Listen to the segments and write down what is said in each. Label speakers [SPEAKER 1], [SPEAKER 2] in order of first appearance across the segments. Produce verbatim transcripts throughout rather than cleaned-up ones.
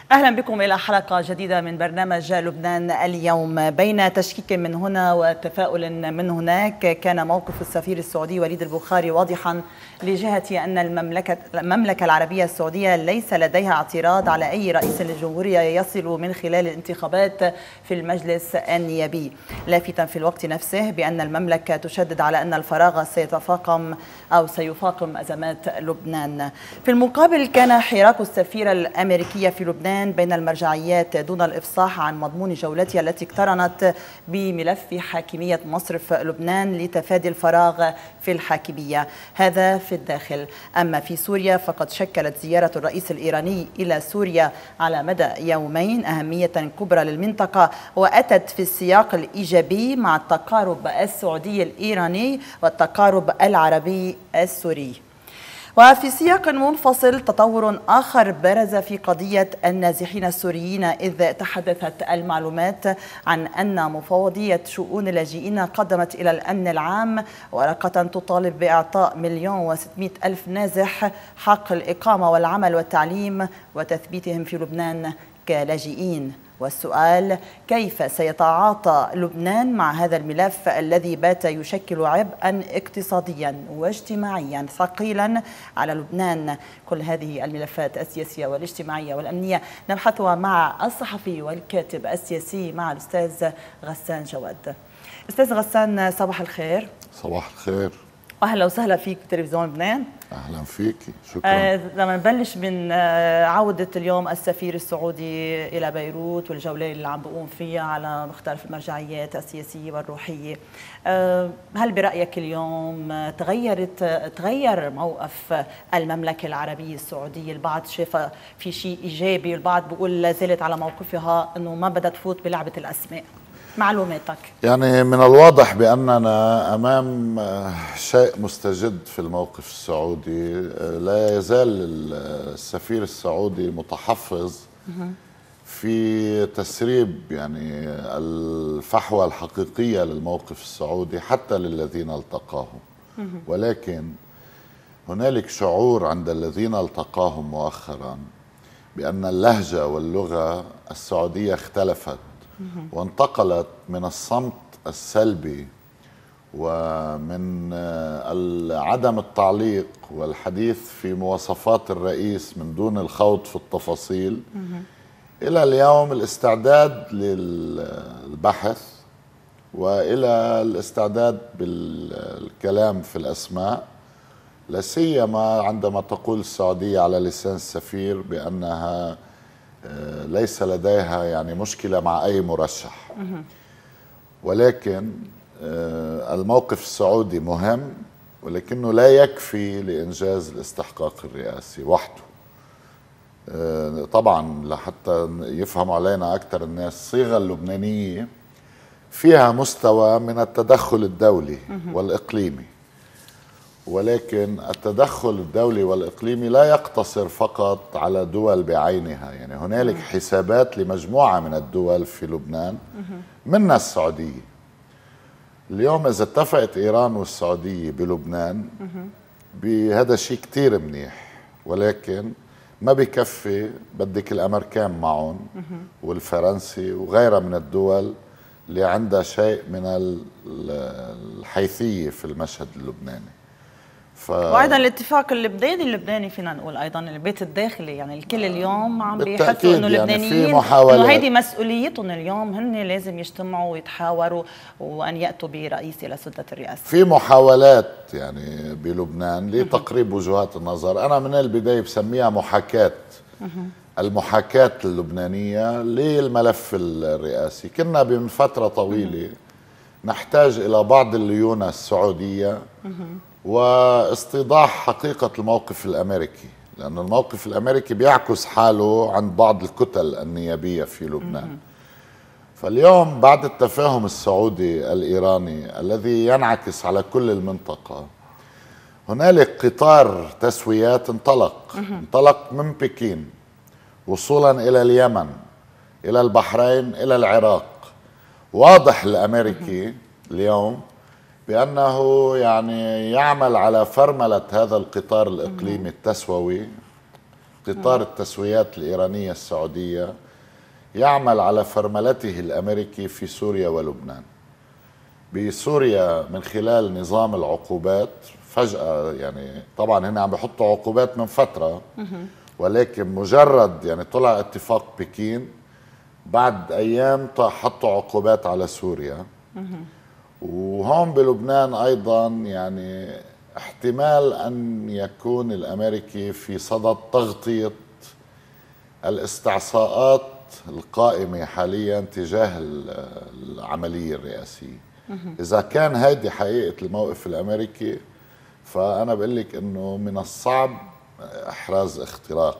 [SPEAKER 1] أهلا بكم إلى حلقة جديدة من برنامج لبنان اليوم. بين تشكيك من هنا وتفاؤل من هناك، كان موقف السفير السعودي وليد البخاري واضحا لجهة أن المملكة, المملكة العربية السعودية ليس لديها اعتراض على أي رئيس للجمهورية يصل من خلال الانتخابات في المجلس النيابي، لافتا في الوقت نفسه بأن المملكة تشدد على أن الفراغ سيتفاقم أو سيفاقم أزمات لبنان. في المقابل، كان حراك السفيرة الأمريكية في لبنان بين المرجعيات دون الإفصاح عن مضمون جولتها التي اقترنت بملف حاكمية مصرف لبنان لتفادي الفراغ في الحاكمية، هذا في الداخل. أما في سوريا فقد شكلت زيارة الرئيس الإيراني إلى سوريا على مدى يومين أهمية كبرى للمنطقة، وأتت في السياق الإيجابي مع التقارب السعودي الإيراني والتقارب العربي السوري. وفي سياق منفصل، تطور آخر برز في قضية النازحين السوريين، إذ تحدثت المعلومات عن أن مفوضية شؤون اللاجئين قدمت إلى الأمن العام ورقة تطالب بإعطاء مليون وستمائة ألف نازح حق الإقامة والعمل والتعليم وتثبيتهم في لبنان كلاجئين. والسؤال: كيف سيتعاطى لبنان مع هذا الملف الذي بات يشكل عبئا اقتصاديا واجتماعيا ثقيلا على لبنان؟ كل هذه الملفات السياسية والاجتماعية والأمنية نبحثها مع الصحفي والكاتب السياسي، مع الأستاذ غسان جواد. أستاذ غسان، صباح الخير.
[SPEAKER 2] صباح الخير،
[SPEAKER 1] أهلا وسهلا فيك بتلفزيون لبنان.
[SPEAKER 2] أهلا فيكي، شكرا.
[SPEAKER 1] آه لما نبلش من آه عودة اليوم السفير السعودي إلى بيروت والجولة اللي عم بقوم فيها على مختلف المرجعيات السياسية والروحية، آه هل برأيك اليوم تغيرت تغير موقف المملكة العربية السعودية؟ البعض شاف في شيء إيجابي، البعض بيقول لا زالت على موقفها أنه ما بدها تفوت بلعبة الأسماء. معلوماتك.
[SPEAKER 2] يعني من الواضح بأننا أمام شيء مستجد في الموقف السعودي. لا يزال السفير السعودي متحفظ في تسريب يعني الفحوى الحقيقية للموقف السعودي حتى للذين التقاهم، ولكن هنالك شعور عند الذين التقاهم مؤخرا بأن اللهجة واللغة السعودية اختلفت وانتقلت من الصمت السلبي ومن عدم التعليق والحديث في مواصفات الرئيس من دون الخوض في التفاصيل إلى اليوم الاستعداد للبحث وإلى الاستعداد بالكلام في الأسماء، لا سيما عندما تقول السعودية على لسان السفير بأنها ليس لديها يعني مشكلة مع أي مرشح. ولكن الموقف السعودي مهم، ولكنه لا يكفي لإنجاز الاستحقاق الرئاسي وحده. طبعا لحتى يفهم علينا أكثر الناس، الصيغة اللبنانية فيها مستوى من التدخل الدولي والإقليمي، ولكن التدخل الدولي والإقليمي لا يقتصر فقط على دول بعينها. يعني هنالك حسابات لمجموعة من الدول في لبنان منها السعودية. اليوم إذا اتفقت إيران والسعودية بلبنان بهذا شيء كتير منيح، ولكن ما بكفي، بدك الأمريكان معهم والفرنسي وغيرها من الدول اللي عندها شيء من الحيثية في المشهد اللبناني.
[SPEAKER 1] ف... وايضا الاتفاق اللبناني اللبناني فينا نقول ايضا البيت الداخلي، يعني الكل اليوم عم بيحسوا انه اللبنانيين يعني انه هيدي مسؤوليتهم اليوم، هن لازم يجتمعوا ويتحاوروا وان ياتوا برئيس الى سده الرئاسه.
[SPEAKER 2] في محاولات يعني بلبنان لتقريب وجهات النظر، انا من البدايه بسميها محاكاه المحاكاه اللبنانيه للملف الرئاسي. كنا من فتره طويله نحتاج الى بعض الليونه السعوديه واستيضاح حقيقة الموقف الأمريكي، لأن الموقف الأمريكي بيعكس حاله عند بعض الكتل النيابية في لبنان. فاليوم بعد التفاهم السعودي الإيراني الذي ينعكس على كل المنطقة، هنالك قطار تسويات انطلق انطلق من بكين وصولا إلى اليمن، إلى البحرين، إلى العراق. واضح الأمريكي اليوم بأنه يعني يعمل على فرملة هذا القطار الإقليمي التسووي قطار التسويات الإيرانية السعودية يعمل على فرملته الأمريكي في سوريا ولبنان. بسوريا من خلال نظام العقوبات فجأة، يعني طبعا هنا عم بيحطوا عقوبات من فترة، ولكن مجرد يعني طلع اتفاق بكين بعد أيام حطوا عقوبات على سوريا. وهون بلبنان أيضا يعني احتمال أن يكون الأمريكي في صدد تغطية الاستعصاءات القائمة حاليا تجاه العملية الرئاسية. إذا كان هيدي حقيقة الموقف الأمريكي، فأنا بقول لك إنه من الصعب إحراز اختراق.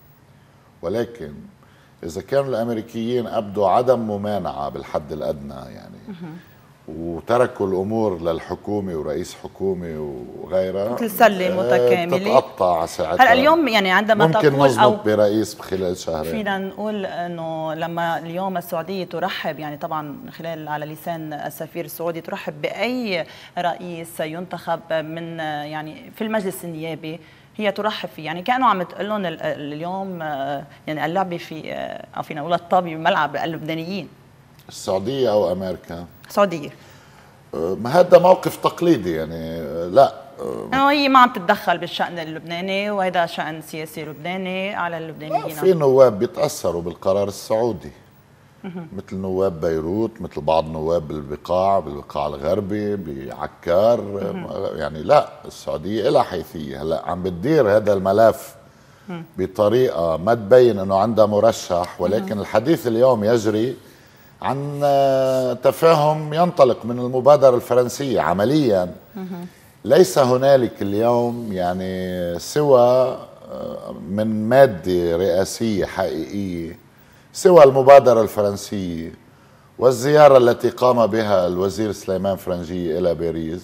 [SPEAKER 2] ولكن إذا كانوا الأمريكيين أبدوا عدم ممانعة بالحد الأدنى يعني وتركوا الأمور للحكومة ورئيس حكومة وغيرها
[SPEAKER 1] مثل سلة متكاملة
[SPEAKER 2] تتقطع ساعتها.
[SPEAKER 1] هلا اليوم يعني عندما
[SPEAKER 2] ممكن
[SPEAKER 1] تقول
[SPEAKER 2] نظبط برئيس بخلال شهرين.
[SPEAKER 1] فينا نقول انه لما اليوم السعوديه ترحب يعني طبعا خلال على لسان السفير السعودي ترحب باي رئيس ينتخب من يعني في المجلس النيابي، هي ترحب فيه، يعني كانوا عم تقول لهم اليوم يعني اللعبه في او فينا نقول الطابه بملعب اللبنانيين.
[SPEAKER 2] السعوديه او امريكا؟
[SPEAKER 1] السعوديه.
[SPEAKER 2] ما هذا موقف تقليدي يعني، لا
[SPEAKER 1] انه هي ما عم تتدخل بالشأن اللبناني وهذا شأن سياسي لبناني على اللبنانيين.
[SPEAKER 2] في نواب بيتأثروا بالقرار السعودي مثل نواب بيروت، مثل بعض نواب البقاع بالبقاع الغربي بعكار. يعني لا، السعودية لها حيثية. هلا عم بتدير هذا الملف بطريقة ما تبين انه عندها مرشح، ولكن الحديث اليوم يجري عن تفاهم ينطلق من المبادرة الفرنسية. عمليا ليس هنالك اليوم يعني سوى من مادة رئاسية حقيقية سوى المبادرة الفرنسية والزيارة التي قام بها الوزير سليمان فرنجية إلى باريس،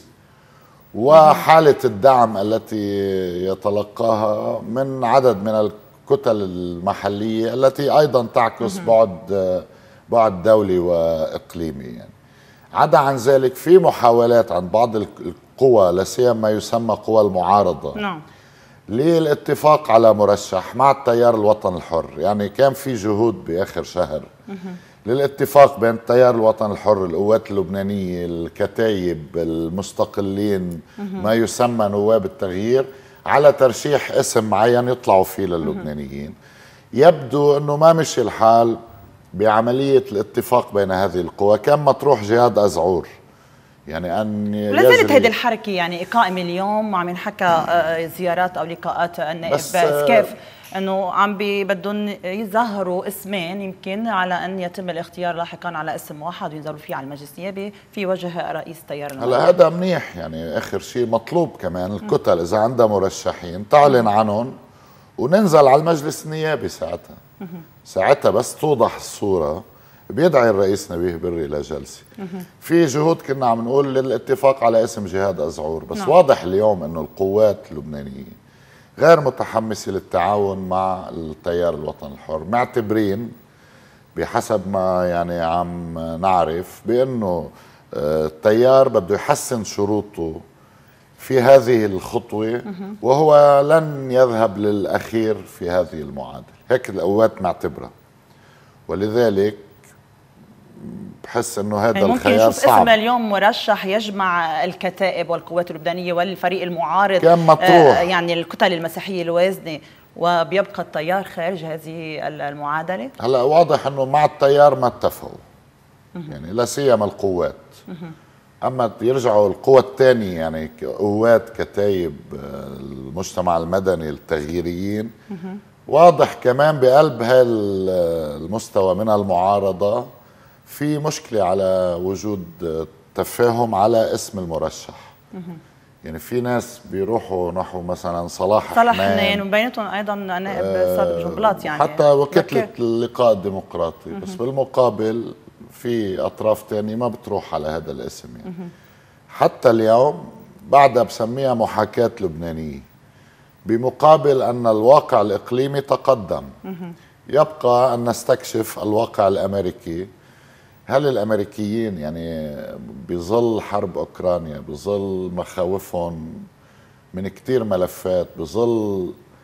[SPEAKER 2] وحالة الدعم التي يتلقاها من عدد من الكتل المحلية التي أيضا تعكس بعد بعد دولي وإقليمي. يعني عدا عن ذلك في محاولات عن بعض القوى، لا سيما ما يسمى قوى المعارضة، نعم، للاتفاق على مرشح مع التيار الوطن الحر. يعني كان في جهود بآخر شهر للاتفاق بين التيار الوطن الحر، القوات اللبنانية، الكتايب، المستقلين، ما يسمى نواب التغيير، على ترشيح اسم معين يطلعوا فيه للبنانيين. يبدو أنه ما مشي الحال بعملية الاتفاق بين هذه القوى. كان مطروح جهاد أزعور، يعني أن
[SPEAKER 1] لا زالت هذه الحركة يعني قائمة اليوم وعم ينحكى زيارات أو لقاءات النائب، بس, بس كيف أنه عم بدهم يظهروا اسمين يمكن على أن يتم الاختيار لاحقا على اسم واحد وينزلوا فيه على المجلس النيابي في وجه رئيس تيار المعارضة.
[SPEAKER 2] هلا هذا منيح، يعني آخر شيء مطلوب كمان الكتل إذا عندها مرشحين تعلن عنهم وننزل على المجلس النيابي. ساعتها ساعتها بس توضح الصورة، بيدعي الرئيس نبيه بري لجلسة. في جهود كنا عم نقول للاتفاق على اسم جهاد أزعور، بس نعم. واضح اليوم انه القوات اللبنانية غير متحمسة للتعاون مع التيار الوطن الحر، معتبرين بحسب ما يعني عم نعرف بانه التيار بده يحسن شروطه في هذه الخطوة وهو لن يذهب للأخير في هذه المعادلة. هيك القوات معتبرة، ولذلك بحس انه هذا يعني الخيار صعب.
[SPEAKER 1] ممكن اسم اليوم مرشح يجمع الكتائب والقوات اللبنانية والفريق المعارض،
[SPEAKER 2] كان مطروح
[SPEAKER 1] آه يعني الكتل المسيحية الوازنة، وبيبقى التيار خارج هذه المعادلة.
[SPEAKER 2] هلا واضح انه مع التيار ما اتفقوا، يعني لا سيما القوات. اما يرجعوا القوى الثانيه يعني قوات كتايب المجتمع المدني التغييريين، واضح كمان بقلب هالمستوى من المعارضه في مشكله على وجود تفاهم على اسم المرشح. يعني في ناس بيروحوا نحو مثلا صلاح
[SPEAKER 1] صلاح حنين وبيناتهم ايضا نائب صادق جنبلاط، يعني
[SPEAKER 2] حتى وكتله اللقاء الديمقراطي، بس بالمقابل في اطراف ثانيه ما بتروح على هذا الاسم. يعني حتى اليوم بعدها بسميها محاكاة لبنانية، بمقابل ان الواقع الاقليمي تقدم. يبقى ان نستكشف الواقع الامريكي. هل الامريكيين يعني بظل حرب اوكرانيا، بظل مخاوفهم من كتير ملفات، بظل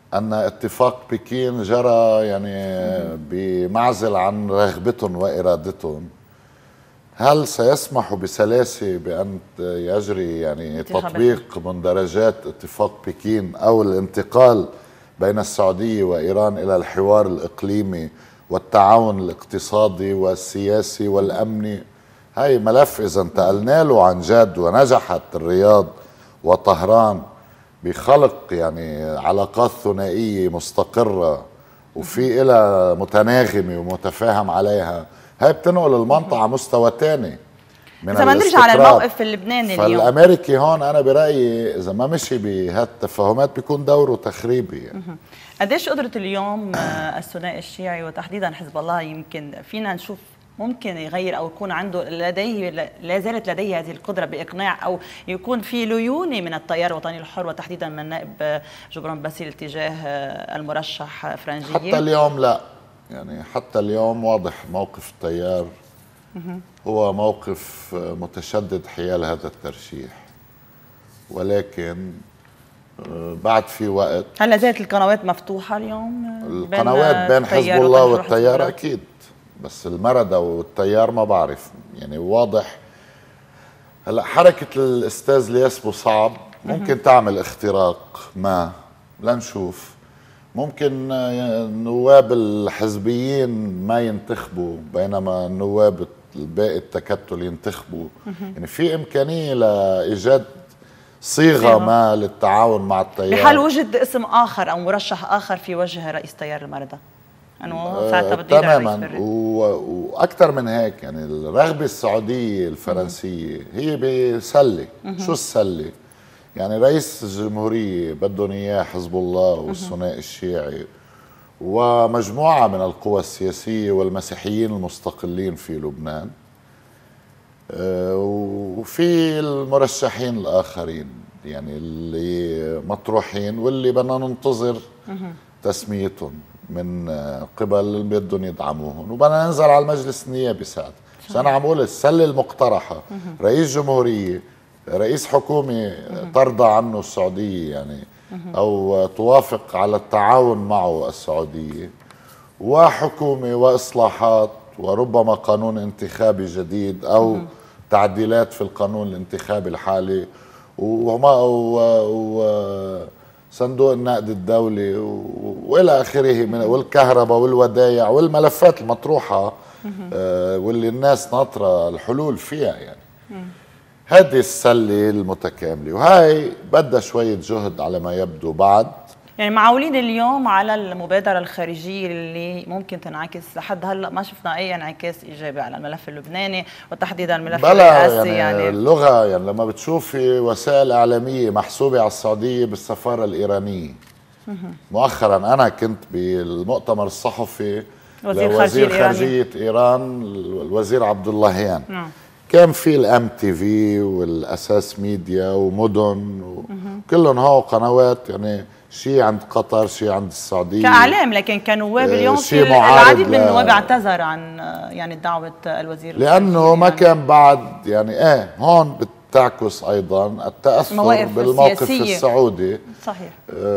[SPEAKER 2] أن اتفاق بكين جرى يعني بمعزل عن رغبتهم وإرادتهم. هل سيسمح بسلاسة بأن يجري يعني تطبيق مندرجات اتفاق بكين أو الانتقال بين السعودية وإيران إلى الحوار الإقليمي والتعاون الاقتصادي والسياسي والأمني؟ هاي ملف إذا انتقلنا له عن جد ونجحت الرياض وطهران بخلق يعني علاقات ثنائية مستقرة وفي إلى متناغمة ومتفاهم عليها، هاي بتنقل المنطقة على مستوى تاني من
[SPEAKER 1] إذا ما نرجع على الموقف اللبناني اليوم،
[SPEAKER 2] فالأمريكي هون أنا برأيي إذا ما مشي بهالتفاهمات بيكون دوره تخريبي يعني.
[SPEAKER 1] قديش قدرة اليوم الثنائي الشيعي وتحديدا حزب الله يمكن فينا نشوف ممكن يغير او يكون عنده لديه لا زالت لديه هذه القدره باقناع او يكون في ليونه من التيار الوطني الحر وتحديدا من النائب جبران باسيل تجاه المرشح فرنجيه؟
[SPEAKER 2] حتى اليوم لا، يعني حتى اليوم واضح موقف التيار هو موقف متشدد حيال هذا الترشيح، ولكن بعد في وقت.
[SPEAKER 1] هل لا زالت القنوات مفتوحه اليوم؟
[SPEAKER 2] القنوات بين حزب الله والتيار اكيد، بس المردة والتيار ما بعرف يعني واضح. هلا حركة الأستاذ لياس بوصعب ممكن تعمل اختراق ما لنشوف، ممكن النواب الحزبيين ما ينتخبوا بينما النواب الباقي التكتل ينتخبوا. يعني في إمكانية لإيجاد صيغة ما للتعاون مع التيار
[SPEAKER 1] بحال وجد اسم آخر أو مرشح آخر في وجه رئيس تيار المردة. أنه ساعتها بده يدير
[SPEAKER 2] تماما واكثر من هيك. يعني الرغبه السعوديه الفرنسيه هي بسله. شو السله؟ يعني رئيس الجمهوريه بدهم اياه حزب الله والثنائي الشيعي ومجموعه من القوى السياسيه والمسيحيين المستقلين في لبنان، وفي المرشحين الاخرين يعني اللي مطروحين واللي بدنا ننتظر تسميتهم من قبل اللي بدهم يدعموهم، وبدنا ننزل على المجلس النيابي ساعتها. بس انا عم اقول السله المقترحه رئيس جمهوريه، رئيس حكومه ترضى عنه السعوديه يعني او توافق على التعاون معه السعوديه، وحكومه واصلاحات وربما قانون انتخابي جديد او تعديلات في القانون الانتخابي الحالي وما و صندوق النقد الدولي والى اخره من والكهرباء والودايع والملفات المطروحه آه واللي الناس ناطره الحلول فيها. يعني هذه السله المتكامله، وهي بدها شويه جهد على ما يبدو بعد.
[SPEAKER 1] يعني معولين اليوم على المبادره الخارجيه اللي ممكن تنعكس، لحد هلا ما شفنا اي انعكاس ايجابي على الملف اللبناني وتحديدا الملف الرئاسي.
[SPEAKER 2] يعني, يعني اللغه يعني لما بتشوفي وسائل اعلاميه محسوبه على السعوديه بالسفاره الايرانيه. مؤخرا انا كنت بالمؤتمر الصحفي
[SPEAKER 1] وزير
[SPEAKER 2] وزير خارجيه ايران الوزير عبد اللهيان. نعم. كان في الام تي في والاساس ميديا ومدن وكلهم هو قنوات يعني شيء عند قطر شيء عند السعوديه
[SPEAKER 1] كاعلام، لكن كنواب اليوم في العديد من النواب اعتذر عن يعني دعوه الوزير
[SPEAKER 2] لانه ما كان بعد يعني ايه هون بتعكس ايضا التاثر بالموقف السياسية. السعودي
[SPEAKER 1] صحيح.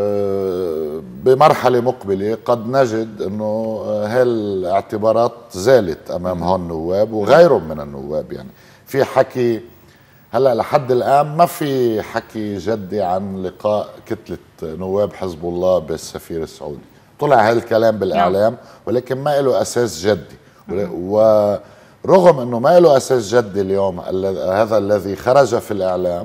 [SPEAKER 2] آه بمرحله مقبله قد نجد انه هالاعتبارات زالت امام هون النواب وغيرهم من النواب. يعني في حكي هلا لحد الان ما في حكي جدي عن لقاء كتله نواب حزب الله بالسفير السعودي. طلع هالكلام بالاعلام ولكن ما له اساس جدي، ورغم انه ما له اساس جدي اليوم هذا الذي خرج في الاعلام،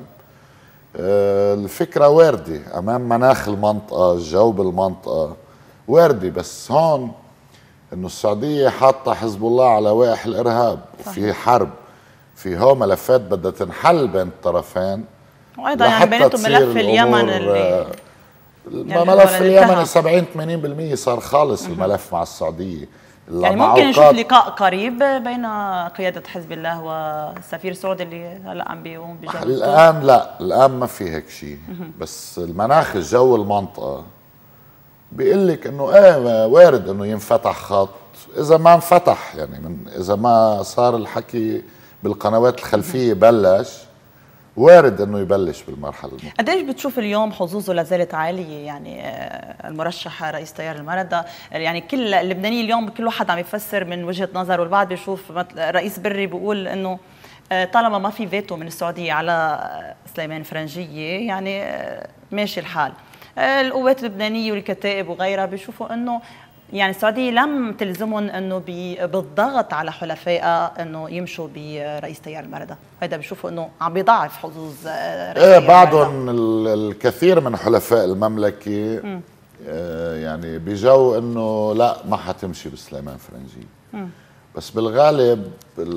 [SPEAKER 2] الفكره وارده امام مناخ المنطقه الجو بالمنطقه وارده. بس هون انه السعوديه حاطه حزب الله على لوائح الارهاب وفي حرب، في هو ملفات بدها تنحل بين الطرفين،
[SPEAKER 1] وايضا يعني بيناتهم ملف اليمن اللي
[SPEAKER 2] يعني ملف اليمن سبعين ثمانين بالمئة صار خالص الملف مع السعوديه.
[SPEAKER 1] يعني ممكن نشوف لقاء قريب بين قياده حزب الله والسفير السعودي اللي هلا عم بيقوم بجولته؟
[SPEAKER 2] الان لا، الان ما في هيك شيء، بس المناخ الجو المنطقه بيقول لك انه ايه وارد انه ينفتح خط. اذا ما انفتح يعني من اذا ما صار الحكي بالقنوات الخلفيه بلش، وارد انه يبلش بالمرحله المقبله.
[SPEAKER 1] قديش بتشوف اليوم حظوظه لا زالت عاليه؟ يعني المرشح رئيس تيار المردة، يعني كل اللبنانيين اليوم كل واحد عم يفسر من وجهه نظر، والبعض بيشوف رئيس بري بيقول انه طالما ما في فيتو من السعوديه على سليمان فرنجيه يعني ماشي الحال. القوات اللبنانيه والكتائب وغيرها بيشوفوا انه يعني السعوديه لم تلزمهم انه بالضغط على حلفائها انه يمشوا برئيس تيار المردة، هذا بيشوفوا انه عم بيضاعف حظوظ رئيس
[SPEAKER 2] ايه بعضهم الكثير من حلفاء المملكه آه يعني بجو انه لا ما حتمشي بسليمان فرنجيه، بس بالغالب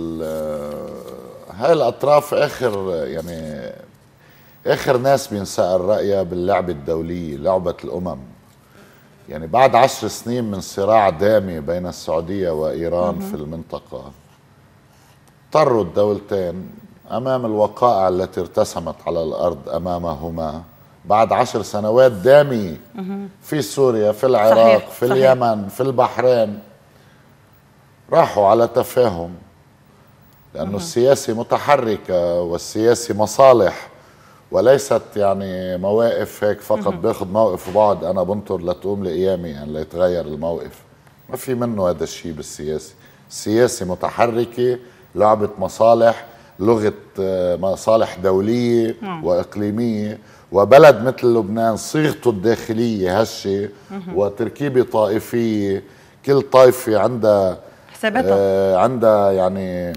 [SPEAKER 2] هاي الاطراف اخر يعني اخر ناس بينسأل رايها باللعبه الدوليه، لعبه الامم. يعني بعد عشر سنين من صراع دامي بين السعودية وإيران مم. في المنطقة، اضطروا الدولتين أمام الوقائع التي ارتسمت على الأرض أمامهما بعد عشر سنوات دامية في سوريا، في العراق، صحيح. في صحيح. اليمن، في البحرين، راحوا على تفاهم، لأنه السياسة متحركة والسياسة مصالح وليست يعني مواقف هيك فقط باخذ موقف وبعد انا بنطر لتقوم لقيامي يعني ليتغير الموقف. ما في منه هذا الشيء بالسياسه، السياسه متحركه، لعبه مصالح، لغه مصالح دوليه واقليميه، وبلد مثل لبنان صيغته الداخليه هشه وتركيبه طائفيه، كل طائفه عندها حساباتها آه عندها يعني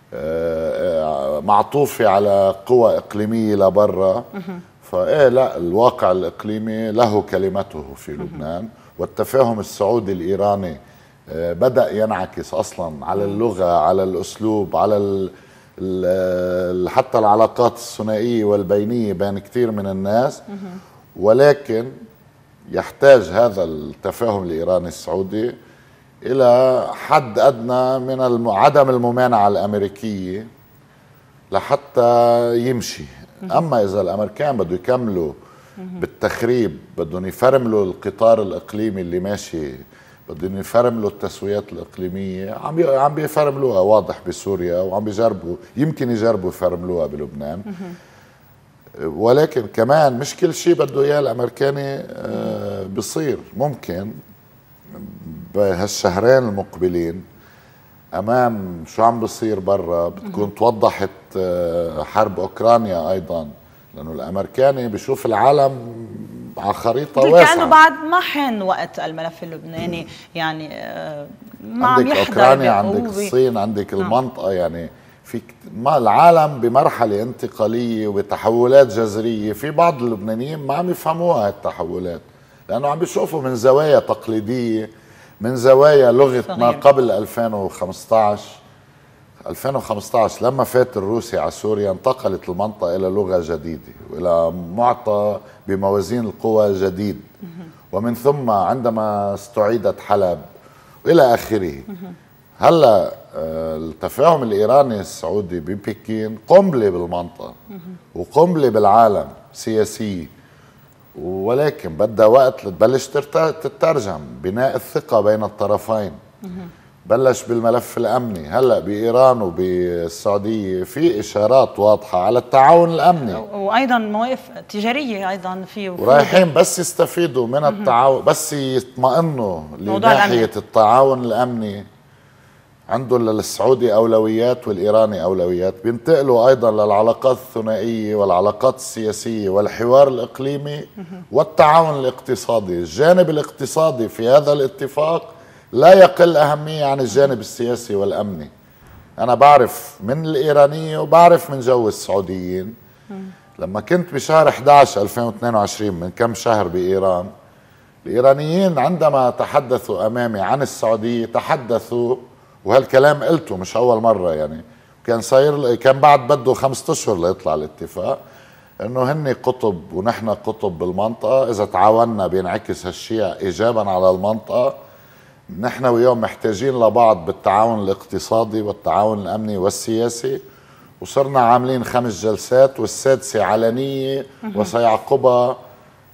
[SPEAKER 2] معطوفة على قوى إقليمية لبرا. فإيه لا، الواقع الإقليمي له كلمته في لبنان، والتفاهم السعودي الإيراني بدأ ينعكس أصلا على اللغة، على الأسلوب، على ال ال حتى العلاقات الثنائية والبينية بين كثير من الناس. ولكن يحتاج هذا التفاهم الإيراني السعودي إلى حد أدنى من عدم الممانعة الأمريكية لحتى يمشي. أما إذا الأمريكان بده يكملوا بالتخريب، بدهم يفرملوا القطار الإقليمي اللي ماشي، بدهم يفرملوا التسويات الإقليمية، عم عم بيفرملوها واضح بسوريا، وعم بيجربوا يمكن يجربوا يفرملوها بلبنان. ولكن كمان مش كل شيء بده إياه الأمريكاني بصير. ممكن بهالشهرين المقبلين امام شو عم بصير برا بتكون توضحت حرب اوكرانيا ايضا، لانه الامريكاني بيشوف العالم على خريطه واسعه.
[SPEAKER 1] كانه بعد ما حان وقت الملف اللبناني يعني ما عم
[SPEAKER 2] يحضر اوكرانيا، عندك الصين، عندك المنطقه، يعني في ما العالم بمرحله انتقاليه وبتحولات جذريه. في بعض اللبنانيين ما عم يفهموها هالتحولات، لانه عم بيشوفوا من زوايا تقليديه، من زوايا لغه صحيح. ما قبل ألفين وخمسطعش ألفين وخمسطعش لما فات الروسي على سوريا انتقلت المنطقه الى لغه جديده والى معطى بموازين القوى جديد، ومن ثم عندما استعيدت حلب والى اخره. هلا التفاهم الايراني السعودي ببكين قنبله بالمنطقه وقنبله بالعالم سياسيه، ولكن بدها وقت لتبلش تترجم. بناء الثقة بين الطرفين بلش بالملف الأمني، هلأ بإيران وبالسعودية في إشارات واضحة على التعاون الأمني،
[SPEAKER 1] وأيضا مواقف تجارية أيضا في،
[SPEAKER 2] ورايحين بس يستفيدوا من التعاون، بس يطمئنوا لناحية التعاون الأمني. عنده للسعودي أولويات والإيراني أولويات، بينتقلوا أيضا للعلاقات الثنائية والعلاقات السياسية والحوار الإقليمي والتعاون الاقتصادي. الجانب الاقتصادي في هذا الاتفاق لا يقل أهمية عن الجانب السياسي والأمني. أنا بعرف من الإيرانية وبعرف من جو السعوديين. لما كنت بشهر أحد عشر ألفين واثنين وعشرين من كم شهر بإيران، الإيرانيين عندما تحدثوا أمامي عن السعودية تحدثوا، وهالكلام قلته مش أول مرة، يعني كان صاير كان بعد بده خمسة أشهر ليطلع الاتفاق، إنه هن قطب ونحن قطب بالمنطقة، إذا تعاوننا بينعكس هالشيء إيجابا على المنطقة. نحن ويوم محتاجين لبعض بالتعاون الاقتصادي والتعاون الأمني والسياسي، وصرنا عاملين خمس جلسات والسادسة علنية وسيعقبها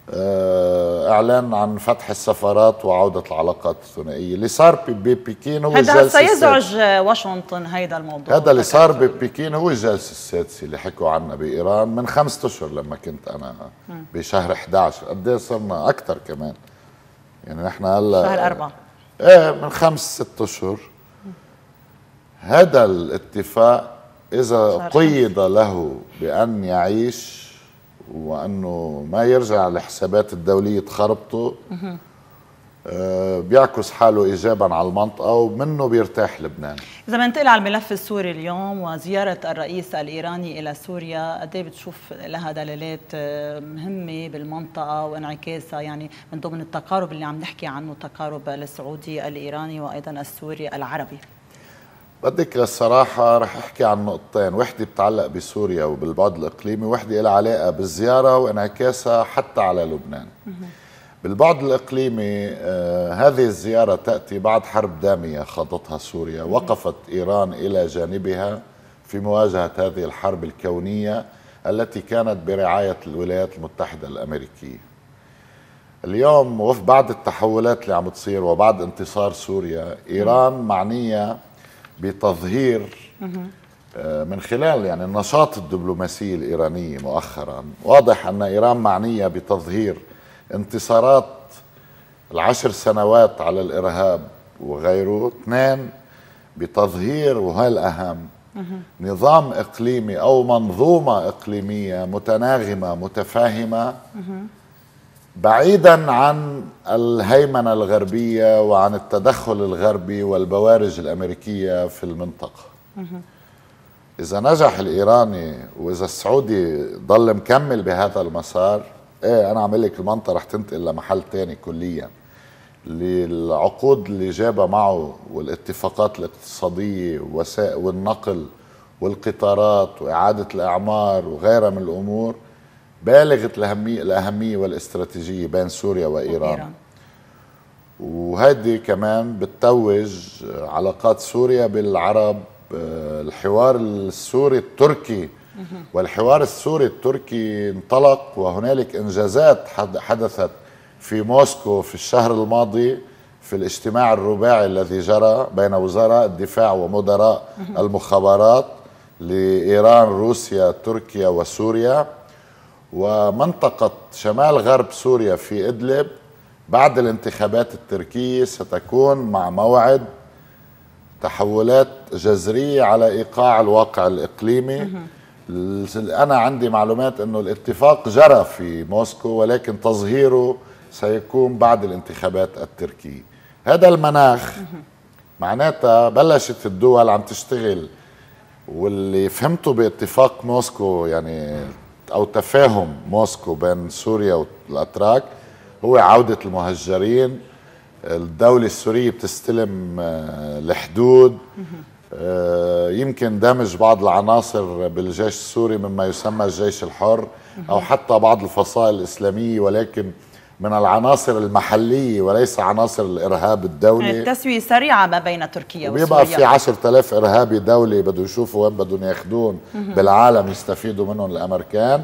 [SPEAKER 2] اعلان عن فتح السفارات وعوده العلاقات الثنائيه. اللي صار ببكين هو
[SPEAKER 1] هذا
[SPEAKER 2] الجلسه
[SPEAKER 1] سيزعج واشنطن هيدا الموضوع.
[SPEAKER 2] هذا اللي صار ببكين هو الجلسه السادسه اللي حكوا عنها بايران من خمسة اشهر لما كنت انا بشهر احد عشر. قد ايه صرنا اكثر كمان، يعني نحن هلا
[SPEAKER 1] شهر أربعة
[SPEAKER 2] ايه من خمس ست اشهر. هذا الاتفاق اذا قيد له بان يعيش وانه ما يرجع الحسابات الدوليه تخربطه، آه بيعكس حاله ايجابا على المنطقه ومنه بيرتاح لبنان.
[SPEAKER 1] اذا بننتقل على الملف السوري اليوم وزياره الرئيس الايراني الى سوريا، قد ايه بتشوف لها دلالات مهمه بالمنطقه وانعكاسها، يعني من ضمن التقارب اللي عم نحكي عنه، التقارب السعودي الايراني وايضا السوري العربي؟
[SPEAKER 2] بدك الصراحة رح أحكي عن نقطتين، وحدة بتعلق بسوريا وبالبعد الإقليمي، وحدة لها علاقة بالزيارة وانعكاسها حتى على لبنان. بالبعد الإقليمي آه هذه الزيارة تأتي بعد حرب دامية خاضتها سوريا، وقفت إيران إلى جانبها في مواجهة هذه الحرب الكونية التي كانت برعاية الولايات المتحدة الأمريكية. اليوم وفي بعد التحولات اللي عم تصير وبعد انتصار سوريا، إيران معنية بتظهير من خلال يعني النشاط الدبلوماسي الإيراني مؤخرا، واضح أن إيران معنية بتظهير انتصارات العشر سنوات على الإرهاب وغيره. اثنين، بتظهير وهي الأهم نظام إقليمي أو منظومة إقليمية متناغمة متفاهمة بعيدا عن الهيمنة الغربية وعن التدخل الغربي والبوارج الأمريكية في المنطقة. إذا نجح الإيراني وإذا السعودي ضل مكمل بهذا المسار، إيه أنا عم لك المنطقة رح تنتقل لمحل تاني كليا. العقود اللي جابها معه والاتفاقات الاقتصادية والنقل والقطارات وإعادة الإعمار وغيرها من الأمور بالغة الأهمية, الأهمية والاستراتيجية بين سوريا وإيران. وهذه كمان بتتوج علاقات سوريا بالعرب. الحوار السوري التركي والحوار السوري التركي انطلق، وهنالك إنجازات حدثت في موسكو في الشهر الماضي في الاجتماع الرباعي الذي جرى بين وزراء الدفاع ومدراء المخابرات لإيران، روسيا، تركيا وسوريا. ومنطقة شمال غرب سوريا في إدلب بعد الانتخابات التركية ستكون مع موعد تحولات جذرية على إيقاع الواقع الإقليمي. أنا عندي معلومات أنه الاتفاق جرى في موسكو، ولكن تظهيره سيكون بعد الانتخابات التركية. هذا المناخ معناتها بلشت الدول عم تشتغل، واللي فهمته باتفاق موسكو يعني أو تفاهم موسكو بين سوريا والأتراك هو عودة المهجرين. الدولة السورية بتستلم الحدود، يمكن دمج بعض العناصر بالجيش السوري مما يسمى الجيش الحر أو حتى بعض الفصائل الإسلامية، ولكن من العناصر المحلية وليس عناصر الإرهاب الدولي.
[SPEAKER 1] التسوية سريعة ما بين تركيا وسوريا.
[SPEAKER 2] بيبقى في عشرة آلاف إرهابي دولي بده يشوفوا وين بدهم ياخذون بالعالم يستفيدوا منهم الأمريكان.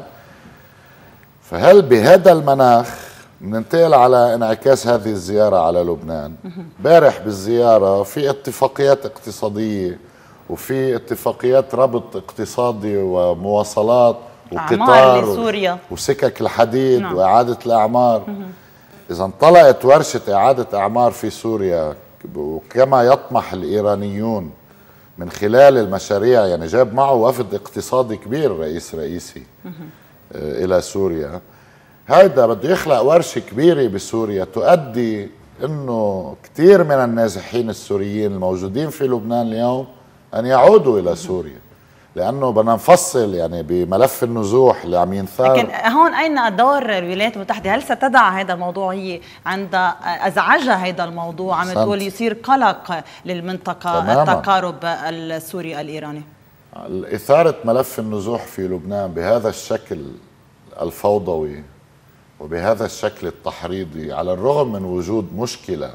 [SPEAKER 2] فهل بهذا المناخ ننتقل على انعكاس هذه الزيارة على لبنان؟ بارح بالزيارة في اتفاقيات اقتصادية وفي اتفاقيات ربط اقتصادي ومواصلات وقطار
[SPEAKER 1] لسوريا
[SPEAKER 2] وسكك الحديد
[SPEAKER 1] نعم.
[SPEAKER 2] وإعادة الأعمار. إذا انطلقت ورشة إعادة أعمار في سوريا وكما يطمح الإيرانيون من خلال المشاريع، يعني جاب معه وفد اقتصادي كبير رئيس رئيسي إلى سوريا، هذا بده يخلق ورشة كبيرة بسوريا تؤدي انه كثير من النازحين السوريين الموجودين في لبنان اليوم ان يعودوا الى سوريا، لانه بدنا نفصل يعني بملف النزوح اللي عم ينثار.
[SPEAKER 1] لكن هون اين دور الولايات المتحدة؟ هل ستدع هذا الموضوع؟ هي عند ازعجها هذا الموضوع عم تقول يصير قلق للمنطقة تماما. التقارب السوري الايراني،
[SPEAKER 2] إثارة ملف النزوح في لبنان بهذا الشكل الفوضوي وبهذا الشكل التحريضي، على الرغم من وجود مشكلة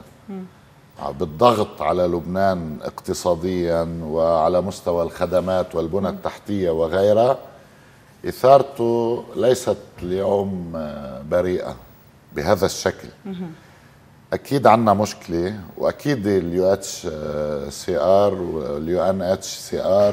[SPEAKER 2] بالضغط على لبنان اقتصاديا وعلى مستوى الخدمات والبنى التحتية وغيرها، إثارته ليست اليوم بريئة. بهذا الشكل. اكيد عندنا مشكله، واكيد اليو اتش سي ار واليو ان اتش سي ار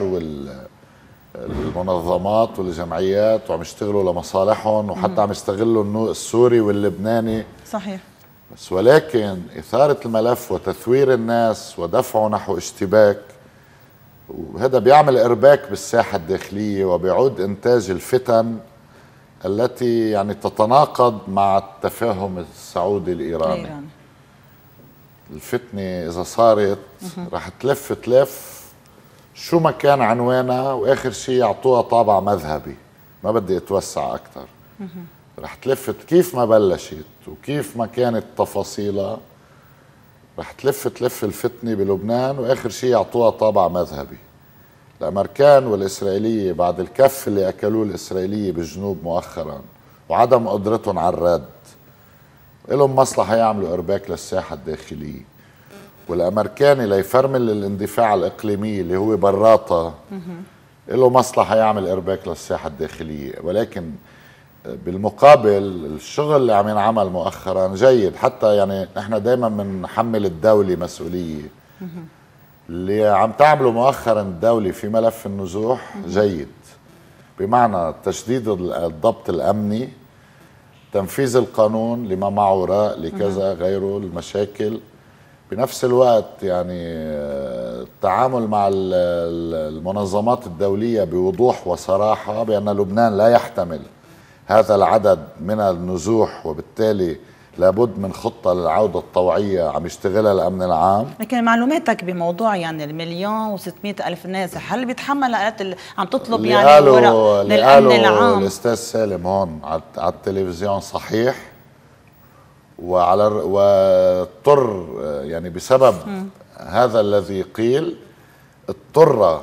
[SPEAKER 2] والمنظمات والجمعيات وعم يشتغلوا لمصالحهم، وحتى عم يستغلوا السوري واللبناني.
[SPEAKER 1] صحيح.
[SPEAKER 2] بس ولكن اثاره الملف وتثوير الناس ودفعه نحو اشتباك، وهذا بيعمل ارباك بالساحه الداخليه وبيعود انتاج الفتن التي يعني تتناقض مع التفاهم السعودي الايراني. إيران. الفتنه اذا صارت رح تلف تلف شو ما كان عنوانها، واخر شيء يعطوها طابع مذهبي. ما بدي اتوسع اكثر. رح تلف كيف ما بلشت وكيف ما كانت تفاصيلها، رح تلف تلف الفتنه بلبنان واخر شيء يعطوها طابع مذهبي. الامريكان والاسرائيليه بعد الكف اللي اكلوه الاسرائيليه بالجنوب مؤخرا وعدم قدرتهم على الرد، لهم مصلحه يعملوا ارباك للساحه الداخليه. والامريكاني ليفرمل الاندفاع الاقليمي اللي هو براطه، له مصلحه يعمل ارباك للساحه الداخليه. ولكن بالمقابل الشغل اللي عم ينعمل مؤخرا جيد، حتى يعني نحن دائما بنحمل الدوله مسؤوليه. اللي عم تعمله مؤخرا الدوله في ملف النزوح جيد، بمعنى تشديد الضبط الامني، تنفيذ القانون لما معه راء لكذا غيره المشاكل. بنفس الوقت يعني التعامل مع المنظمات الدولية بوضوح وصراحة بأن لبنان لا يحتمل هذا العدد من النزوح، وبالتالي لابد من خطة للعودة الطوعية عم يشتغلها الأمن العام.
[SPEAKER 1] لكن معلوماتك بموضوع يعني المليون وستمائة ألف ناس، هل بيتحمل عم تطلب يعني ورق للأمن العام؟
[SPEAKER 2] الأستاذ سالم هون على التلفزيون صحيح، وعلى واضطر يعني بسبب م. هذا الذي قيل اضطر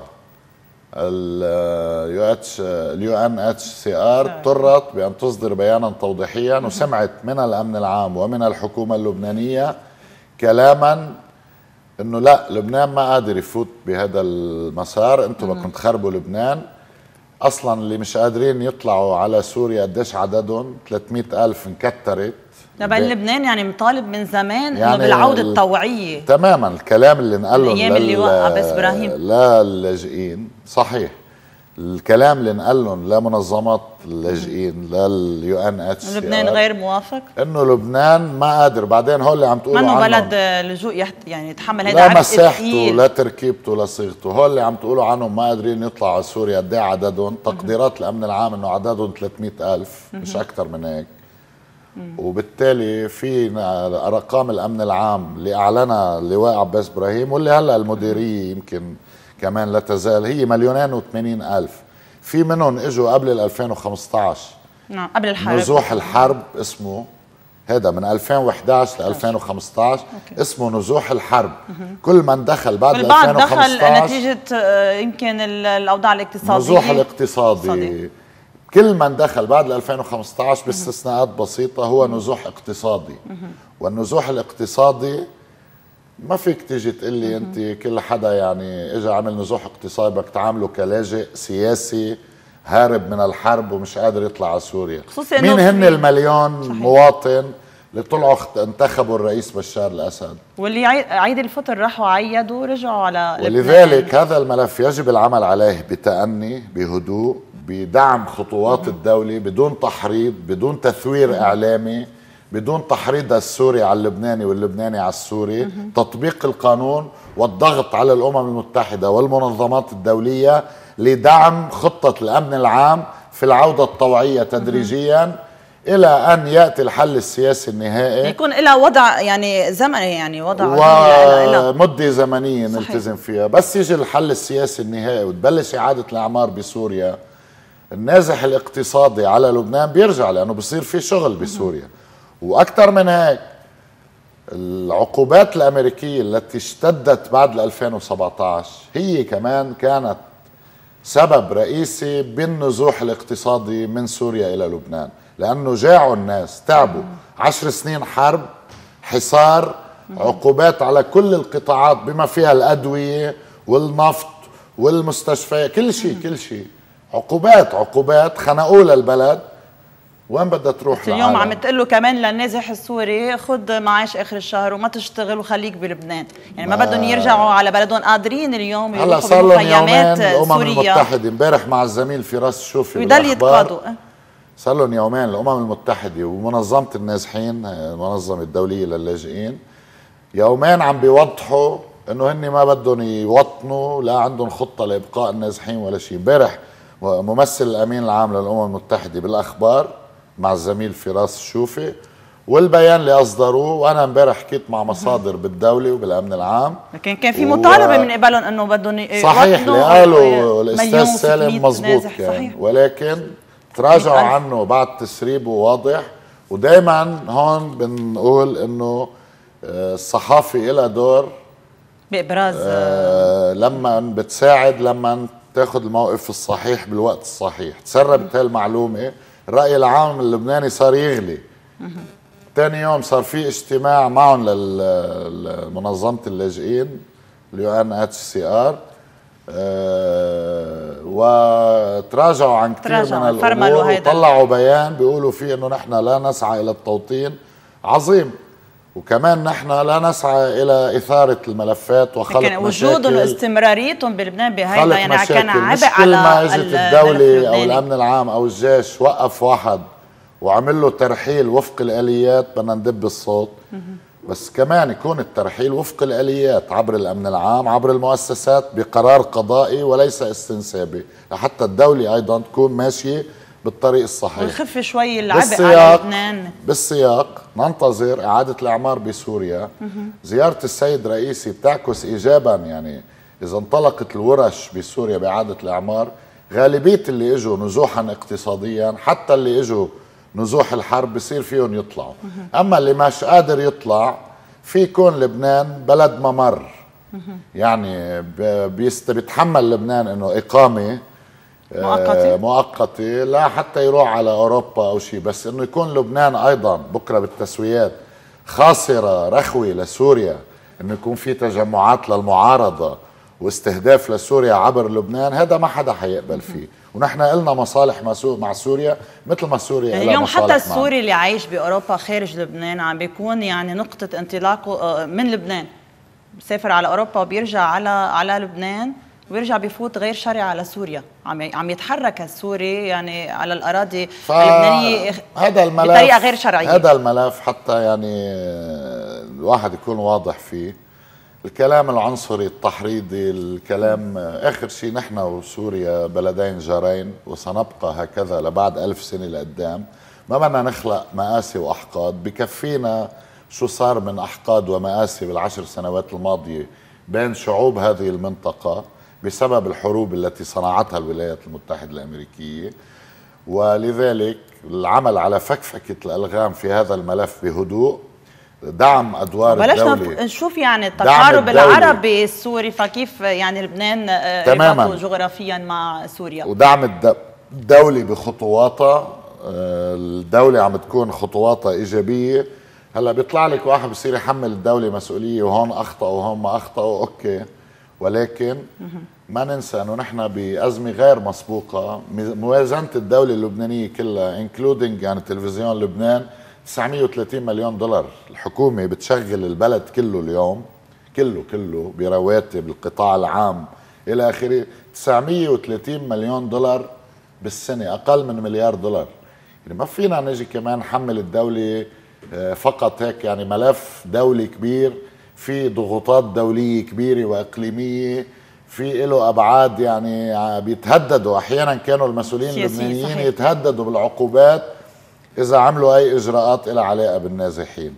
[SPEAKER 2] اليو ان اتش سي ار اضطرت بان تصدر بيانا توضيحيا، وسمعت من الامن العام ومن الحكومه اللبنانيه كلاما انه لا، لبنان ما قادر يفوت بهذا المسار، انتم بدكم تخربوا لبنان. اصلا اللي مش قادرين يطلعوا على سوريا قديش عددهم؟ ثلاثمائة ألف انكترت.
[SPEAKER 1] طبعا لبنان يعني مطالب من زمان يعني انه بالعوده الطوعيه.
[SPEAKER 2] تماما الكلام اللي انقال لهم
[SPEAKER 1] الايام اللي وقع بس ابراهيم
[SPEAKER 2] للاجئين صحيح. الكلام اللي انقال لهم لمنظمات اللاجئين لليو ان اتش
[SPEAKER 1] لبنان غير موافق،
[SPEAKER 2] انه لبنان ما قادر. بعدين هول اللي عم تقولوا عنه
[SPEAKER 1] منه بلد لجوء يحت يعني يتحمل هذا
[SPEAKER 2] لا
[SPEAKER 1] عبء
[SPEAKER 2] مساحته
[SPEAKER 1] ثقيل،
[SPEAKER 2] لا تركيبته لا صيغته. هول اللي عم تقولوا عنهم ما قادرين يطلعوا على سوريا، قد ايه عددهم؟ تقديرات الامن العام انه عددهم ثلاثمائة ألف مش اكثر من هيك. وبالتالي في ارقام الامن العام اللي اعلنها اللواء عباس ابراهيم، واللي هلا المديريه يمكن كمان لا تزال، هي مليونين وثمانين ألف. في منهم اجوا قبل ألفين وخمسة عشر،
[SPEAKER 1] نعم قبل الحرب،
[SPEAKER 2] نزوح الحرب اسمه هذا من ألفين وإحدى عشر ل ألفين وخمسة عشر. أوكي. اسمه نزوح الحرب. كل من دخل بعد
[SPEAKER 1] ألفين وخمسة عشر دخل نتيجه يمكن الاوضاع الاقتصاديه،
[SPEAKER 2] النزوح الاقتصادي صديق. كل من دخل بعد ألفين وخمسة عشر باستثناءات بسيطه هو نزوح اقتصادي. والنزوح الاقتصادي ما فيك تيجي تقول لي انت كل حدا يعني اجى عمل نزوح اقتصادي بدك تعامله كلاجئ سياسي هارب من الحرب ومش قادر يطلع على سوريا. مين هن المليون صحيح. مواطن اللي طلعوا انتخبوا الرئيس بشار الاسد،
[SPEAKER 1] واللي عيد الفطر راحوا عيدوا ورجعوا على لبنان.
[SPEAKER 2] ولذلك هذا الملف يجب العمل عليه بتأني بهدوء، بدعم خطوات الدولة، بدون تحريض، بدون تثوير اعلامي، بدون تحريض السوري على اللبناني واللبناني على السوري، تطبيق القانون والضغط على الأمم المتحدة والمنظمات الدولية لدعم خطة الأمن العام في العودة الطوعية تدريجيا إلى أن يأتي الحل السياسي النهائي،
[SPEAKER 1] يكون لها وضع يعني زمني، يعني وضع
[SPEAKER 2] ومدة زمنية نلتزم فيها. بس يجي الحل السياسي النهائي وتبلش إعادة الأعمار بسوريا، النازح الاقتصادي على لبنان بيرجع، لأنه بصير في شغل بسوريا. وأكثر من هيك العقوبات الأمريكية التي اشتدت بعد ألفين وسبعة عشر هي كمان كانت سبب رئيسي بالنزوح الاقتصادي من سوريا إلى لبنان، لأنه جاعوا الناس، تعبوا. عشر سنين حرب، حصار، عقوبات على كل القطاعات بما فيها الأدوية والنفط والمستشفيات، كل شيء كل شيء عقوبات عقوبات خنقوا للبلد. وين بدها تروح
[SPEAKER 1] اليوم العالم؟ عم تقول له كمان للنازح السوري خذ معاش اخر الشهر وما تشتغل وخليك بلبنان، يعني ما, ما بدهم يرجعوا على بلدهم، قادرين اليوم
[SPEAKER 2] هلا صار لهم يومين الامم المتحده امبارح مع الزميل فراس الشوفي
[SPEAKER 1] ويضل يتقاضوا.
[SPEAKER 2] صار لهم يومين الامم المتحده ومنظمه النازحين المنظمه الدوليه للاجئين يومين عم بيوضحوا انه هن ما بدهم يوطنوا، لا عندهم خطه لابقاء النازحين ولا شيء. امبارح ممثل الامين العام للامم المتحده بالاخبار مع الزميل فراس الشوفي، والبيان اللي اصدروه، وانا امبارح حكيت مع مصادر بالدوله وبالامن العام،
[SPEAKER 1] لكن كان في مطالبه و... من قبلهم انه بدهم
[SPEAKER 2] صحيح اللي قالوا الاستاذ سالم مزبوط كان، صحيح. ولكن تراجعوا عنه بعد تسريبه واضح. ودائما هون بنقول انه الصحافه لها دور
[SPEAKER 1] بابراز
[SPEAKER 2] آه لما بتساعد، لما تاخذ الموقف الصحيح بالوقت الصحيح. تسربت هالمعلومه، الراي العام اللبناني صار يغلي. ثاني يوم صار في اجتماع معهم لمنظمه اللاجئين اليو ان اتش سي ار، وتراجعوا عن كثير من الامور وطلعوا بيان بيقولوا فيه انه نحن لا نسعى الى التوطين. عظيم. وكمان نحن لا نسعى الى اثاره الملفات وخلق مشاكل.
[SPEAKER 1] وجودهم واستمراريتهم بلبنان بهيدا يعني
[SPEAKER 2] مشاكل.
[SPEAKER 1] كان عبء
[SPEAKER 2] مش
[SPEAKER 1] على
[SPEAKER 2] كل ما اجت الدوله او الامن العام او الجيش وقف واحد وعمل له ترحيل وفق الاليات بدنا ندب الصوت، بس كمان يكون الترحيل وفق الاليات عبر الامن العام، عبر المؤسسات بقرار قضائي وليس استنسابي، لحتى الدوله ايضا تكون ماشيه بالطريق الصحيح
[SPEAKER 1] ويخف شوي العبء على لبنان.
[SPEAKER 2] بالسياق ننتظر اعاده الاعمار بسوريا. زياره السيد رئيسي بتعكس ايجابا، يعني اذا انطلقت الورش بسوريا باعاده الاعمار، غالبيه اللي اجوا نزوحا اقتصاديا حتى اللي اجوا نزوح الحرب بصير فيهم يطلعوا. اما اللي مش قادر يطلع في يكون لبنان بلد ممر، يعني بيتحمل لبنان انه اقامه
[SPEAKER 1] مؤقتة
[SPEAKER 2] مؤقتة لا حتى يروح على أوروبا أو شيء، بس إنه يكون لبنان أيضا بكرة بالتسويات خاصرة رخوة لسوريا، إنه يكون في تجمعات للمعارضة واستهداف لسوريا عبر لبنان، هذا ما حدا حيقبل فيه. ونحن قلنا مصالح مع سوريا مثل ما سوريا
[SPEAKER 1] يعني اليوم حتى السوري اللي عايش بأوروبا خارج لبنان عم بيكون يعني نقطة انطلاقه من لبنان، بيسافر على أوروبا وبيرجع على على لبنان ويرجع بيفوت غير شرعي على سوريا. عم عم يتحرك السوري يعني على الاراضي اللبنانيه
[SPEAKER 2] هذا الملف
[SPEAKER 1] بطريقه غير شرعيه.
[SPEAKER 2] هذا الملف حتى يعني الواحد يكون واضح فيه، الكلام العنصري التحريضي، الكلام اخر شيء نحن وسوريا بلدين جارين وسنبقى هكذا لبعد ألف سنه لقدام. ما بدنا نخلق مآسي واحقاد، بكفينا شو صار من احقاد ومآسي بالعشر سنوات الماضيه بين شعوب هذه المنطقه بسبب الحروب التي صنعتها الولايات المتحدة الأمريكية. ولذلك العمل على فكفكة الألغام في هذا الملف بهدوء، دعم أدوار الدولة.
[SPEAKER 1] بلشنا نشوف يعني التقارب العربي السوري، فكيف يعني لبنان ربطه جغرافيا مع سوريا،
[SPEAKER 2] ودعم الدولة بخطواتها. الدولة عم تكون خطواتها إيجابية. هلا بيطلع لك واحد بصير يحمل الدولة مسؤولية وهون أخطأوا وهون ما أخطأوا، أوكي، ولكن ما ننسى انه نحن بأزمة غير مسبوقة. موازنة الدولة اللبنانية كلها انكلودينج يعني تلفزيون لبنان تسعمية وثلاثين مليون دولار. الحكومة بتشغل البلد كله اليوم، كله كله برواتب القطاع العام الى اخره، تسعمية وثلاثين مليون دولار بالسنة، اقل من مليار دولار. يعني ما فينا نجي كمان نحمل الدولة فقط هيك، يعني ملف دولي كبير في ضغوطات دولية كبيرة وإقليمية، في له أبعاد، يعني بيتهددوا أحيانا كانوا المسؤولين اللبنانيين يتهددوا بالعقوبات إذا عملوا أي إجراءات لها علاقة بالنازحين.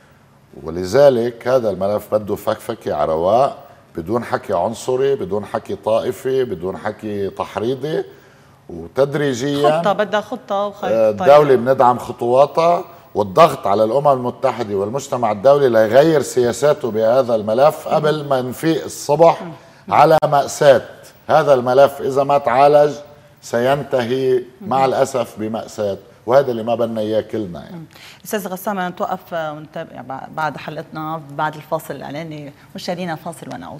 [SPEAKER 2] ولذلك هذا الملف بده فكفكة على رواق، بدون حكي عنصري، بدون حكي طائفي، بدون حكي تحريضي، وتدريجيا
[SPEAKER 1] خطة بدها خطة
[SPEAKER 2] الدولة بندعم خطواتها، والضغط على الأمم المتحدة والمجتمع الدولي ليغير سياساته بهذا الملف قبل ما نفيق الصبح على مأساة. هذا الملف إذا ما تعالج سينتهي مع الأسف بمأساة، وهذا اللي ما بدنا إياه كلنا. يعني
[SPEAKER 1] أستاذ غسان نتوقف ونتابع بعد حلقتنا بعد الفاصل الإعلاني. مشاهدينا فاصل ونعود.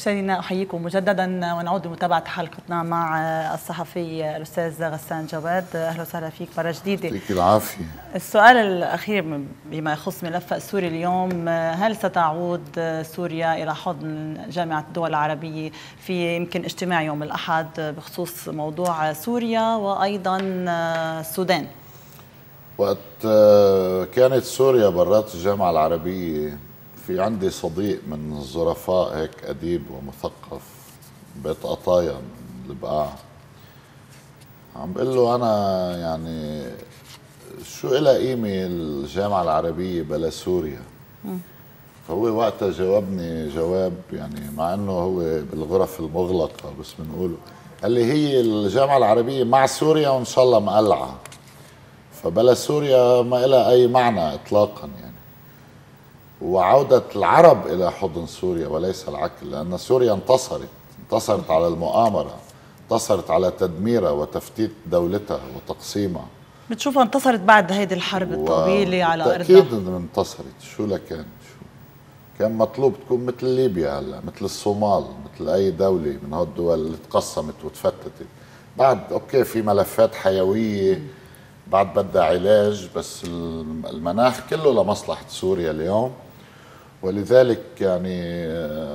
[SPEAKER 1] مشاهدينا أحييكم مجددا ونعود لمتابعة حلقتنا مع الصحفي الأستاذ غسان جواد. أهلا وسهلا فيك مرة جديدة.
[SPEAKER 2] يعطيك العافية.
[SPEAKER 1] السؤال الأخير بما يخص ملف سوريا اليوم، هل ستعود سوريا إلى حضن جامعة الدول العربية في يمكن اجتماع يوم الأحد بخصوص موضوع سوريا وأيضا السودان؟
[SPEAKER 2] وقت كانت سوريا برات الجامعة العربية، في عندي صديق من الظرفاء هيك أديب ومثقف بيت قطايا من البقاع، عم بقول له أنا يعني شو إلها قيمة الجامعة العربية بلا سوريا؟ فهو وقتها جاوبني جواب يعني مع إنه هو بالغرف المغلقة بس بنقوله، قال لي هي الجامعة العربية مع سوريا وإن شاء الله مقلعة، فبلا سوريا ما لها أي معنى إطلاقا يعني. وعودة العرب إلى حضن سوريا وليس العكس، لأن سوريا انتصرت انتصرت على المؤامرة، انتصرت على تدميرها وتفتيت دولتها وتقسيمها.
[SPEAKER 1] بتشوفها انتصرت بعد هيدي الحرب الطويلة على أرضها؟
[SPEAKER 2] أكيد إنها انتصرت، شو لكان شو كان مطلوب تكون مثل ليبيا هلا، مثل الصومال، مثل أي دولة من هالدول اللي تقسمت وتفتتت. بعد أوكي في ملفات حيوية بعد بدها علاج، بس المناخ كله لمصلحة سوريا اليوم، ولذلك يعني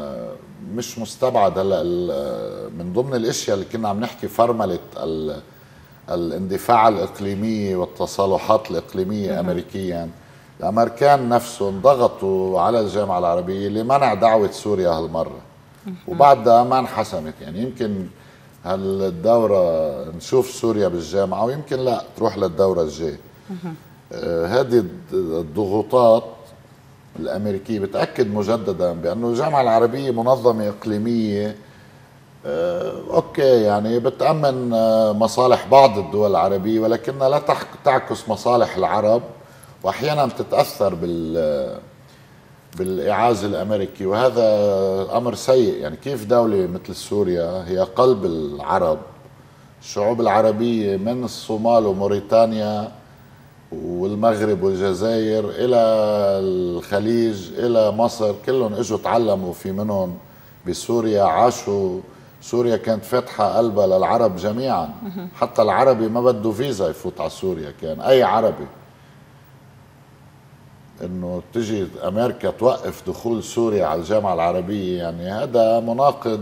[SPEAKER 2] مش مستبعد هلا من ضمن الاشياء اللي كنا عم نحكي فرملة الاندفاع الاقليمية والتصالحات الاقليمية امريكيا. الامريكان نفسهم ضغطوا على الجامعة العربية لمنع دعوة سوريا هالمرة، وبعدها ما انحسمت. يعني يمكن هالدورة نشوف سوريا بالجامعة ويمكن لا تروح للدورة الجاية. آه هذه الضغوطات الأمريكية بتأكد مجددا بأنه الجامعة العربية منظمة إقليمية آه أوكي يعني بتأمن آه مصالح بعض الدول العربية، ولكنها لا تعكس مصالح العرب، وأحيانا بتتأثر بال بالإعاز الأمريكي، وهذا أمر سيء. يعني كيف دولة مثل سوريا هي قلب العرب، الشعوب العربية من الصومال وموريتانيا والمغرب والجزائر إلى الخليج إلى مصر، كلهم إجوا تعلموا في منهم بسوريا، عاشوا. سوريا كانت فاتحة قلبها للعرب جميعا، حتى العربي ما بده فيزا يفوت على سوريا، كان أي عربي. انه تجي امريكا توقف دخول سوريا على الجامعه العربيه، يعني هذا مناقض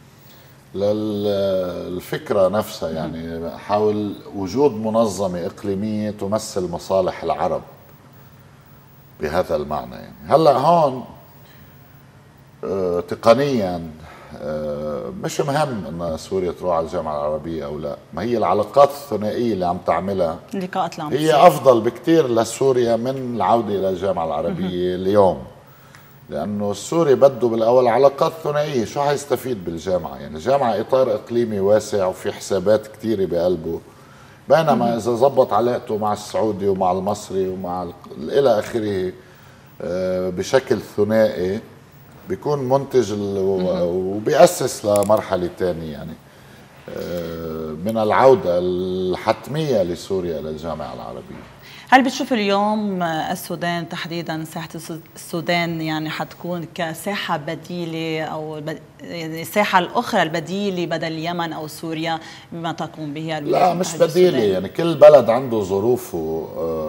[SPEAKER 2] للفكره نفسها. يعني حول وجود منظمه اقليميه تمثل مصالح العرب بهذا المعنى. يعني هلا هون آه تقنيا آه مش مهم ان سوريا تروح على الجامعه العربيه او لا، ما هي العلاقات الثنائيه اللي عم تعملها
[SPEAKER 1] اللقاءات اللي عم
[SPEAKER 2] هي افضل بكثير لسوريا من العوده الى الجامعه العربيه اليوم، لانه السوري بده بالاول علاقات ثنائيه. شو حيستفيد بالجامعه؟ يعني الجامعه اطار اقليمي واسع وفي حسابات كثيره بقلبه، بينما اذا زبط علاقته مع السعودي ومع المصري ومع الى اخره بشكل ثنائي بيكون منتج وبيأسس لمرحلة ثانية يعني من العودة الحتمية لسوريا للجامعة العربية.
[SPEAKER 1] هل بتشوف اليوم السودان تحديدا، ساحة السودان يعني حتكون كساحة بديلة أو يعني الساحة الأخرى البديلة بدل اليمن أو سوريا بما تقوم به الولايات
[SPEAKER 2] لا مش بديلة، يعني كل بلد عنده ظروفه،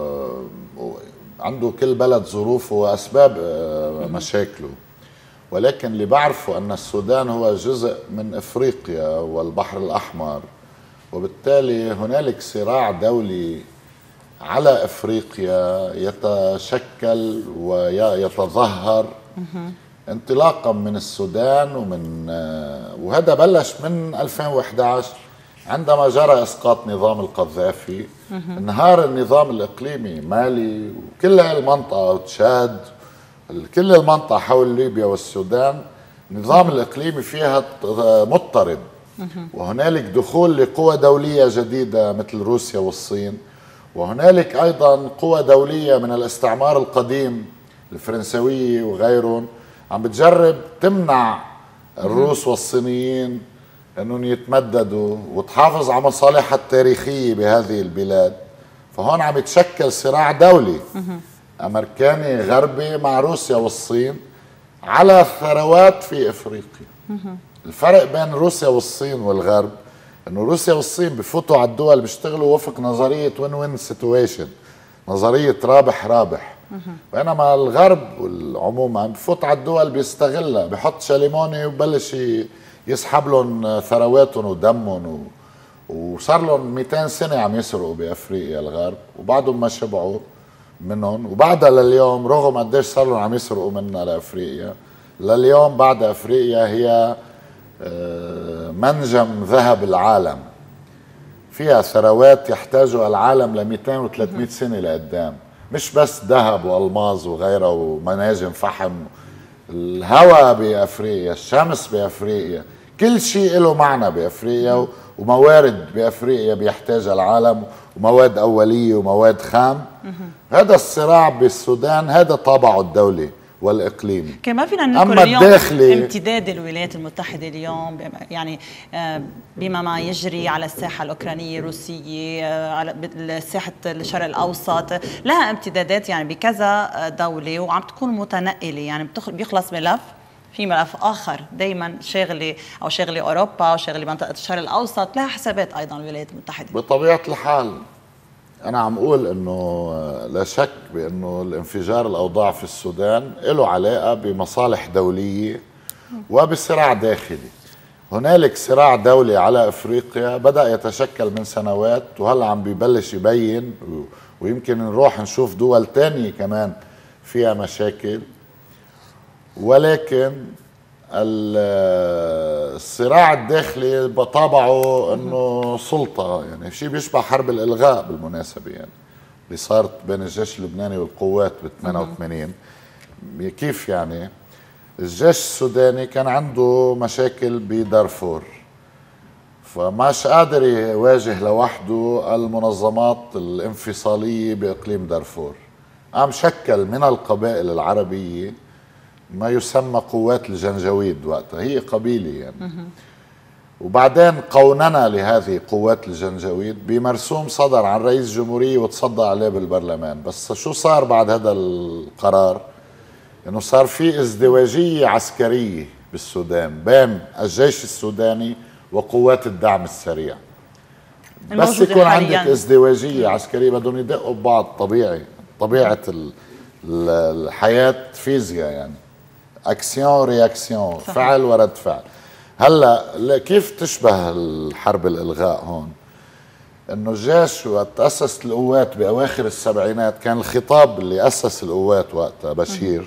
[SPEAKER 2] عنده كل بلد ظروفه وأسباب مشاكله، ولكن اللي بعرفه أن السودان هو جزء من إفريقيا والبحر الأحمر، وبالتالي هنالك صراع دولي على إفريقيا يتشكل ويتظهر انطلاقا من السودان، ومن وهذا بلش من ألفين وإحدى عشر عندما جرى إسقاط نظام القذافي، انهار النظام الإقليمي مالي وكل المنطقة وتشاد، كل المنطقة حول ليبيا والسودان النظام الإقليمي فيها مضطرب، وهنالك دخول لقوى دولية جديدة مثل روسيا والصين، وهنالك أيضا قوى دولية من الاستعمار القديم الفرنسوية وغيرهم عم بتجرب تمنع الروس والصينيين أنهم يتمددوا وتحافظ على مصالحها التاريخية بهذه البلاد. فهون عم يتشكل صراع دولي أمريكاني غربي مع روسيا والصين على ثروات في إفريقيا. الفرق بين روسيا والصين والغرب انه روسيا والصين بفوتوا على الدول بيشتغلوا وفق نظريه وين وين سيتويشن، نظريه رابح رابح. بينما الغرب عموما بفوت على الدول بيستغلها، بحط شاليموني وبلش يسحب لهم ثرواتهم ودمهم، وصار لهم مئتين سنه عم يسرقوا بافريقيا الغرب وبعدهم ما شبعوا منهم، وبعدها لليوم رغم قديش صار لهم عم يسرقوا منا لافريقيا، لليوم بعد افريقيا هي منجم ذهب العالم، فيها ثروات يحتاجها العالم ل مئتين وثلاثمئة سنه لقدام، مش بس ذهب والماظ وغيرها ومناجم فحم، الهواء بافريقيا، الشمس بافريقيا، كل شيء له معنى بافريقيا، وموارد بافريقيا بيحتاجها العالم، ومواد اوليه ومواد خام. هذا الصراع بالسودان هذا طابعه الدولي والاقليمي.
[SPEAKER 1] كما فينا نذكر اليوم امتداد الولايات المتحده اليوم يعني بما ما يجري على الساحه الاوكرانيه الروسيه، على ساحه الشرق الاوسط، لها امتدادات يعني بكذا دوله وعم تكون متنقله، يعني بيخلص ملف في ملف اخر دائما شاغله او شاغله اوروبا او شاغله منطقه الشرق الاوسط، لها حسابات ايضا الولايات المتحده.
[SPEAKER 2] بطبيعه الحال أنا عم أقول إنه لا شك بأنه الانفجار الأوضاع في السودان له علاقة بمصالح دولية وبصراع داخلي. هنالك صراع دولي على أفريقيا بدأ يتشكل من سنوات، وهلا عم بيبلش يبين، ويمكن نروح نشوف دول تانية كمان فيها مشاكل، ولكن الصراع الداخلي بطابعه انه سلطه، يعني شيء بيشبه حرب الالغاء بالمناسبه، يعني اللي صارت بين الجيش اللبناني والقوات ب ثمانية وثمانين. كيف يعني؟ الجيش السوداني كان عنده مشاكل بدارفور، فماش قادر يواجه لوحده المنظمات الانفصاليه باقليم دارفور، قام شكل من القبائل العربيه ما يسمى قوات الجنجويد، وقتها هي قبيلة يعني. وبعدين قوننا لهذه قوات الجنجويد بمرسوم صدر عن رئيس جمهورية وتصدى عليه بالبرلمان. بس شو صار بعد هذا القرار؟ انه صار في ازدواجية عسكرية بالسودان بين الجيش السوداني وقوات الدعم السريع. بس يكون عندك ازدواجية عسكرية بدهم يدقوا ببعض، طبيعي، طبيعة الحياة فيزياء يعني، اكسيون رياكسيون، فعل ورد فعل. هلا كيف تشبه الحرب الالغاء هون؟ انه الجيش وقت تاسست القوات باواخر السبعينات كان الخطاب اللي اسس القوات وقتها بشير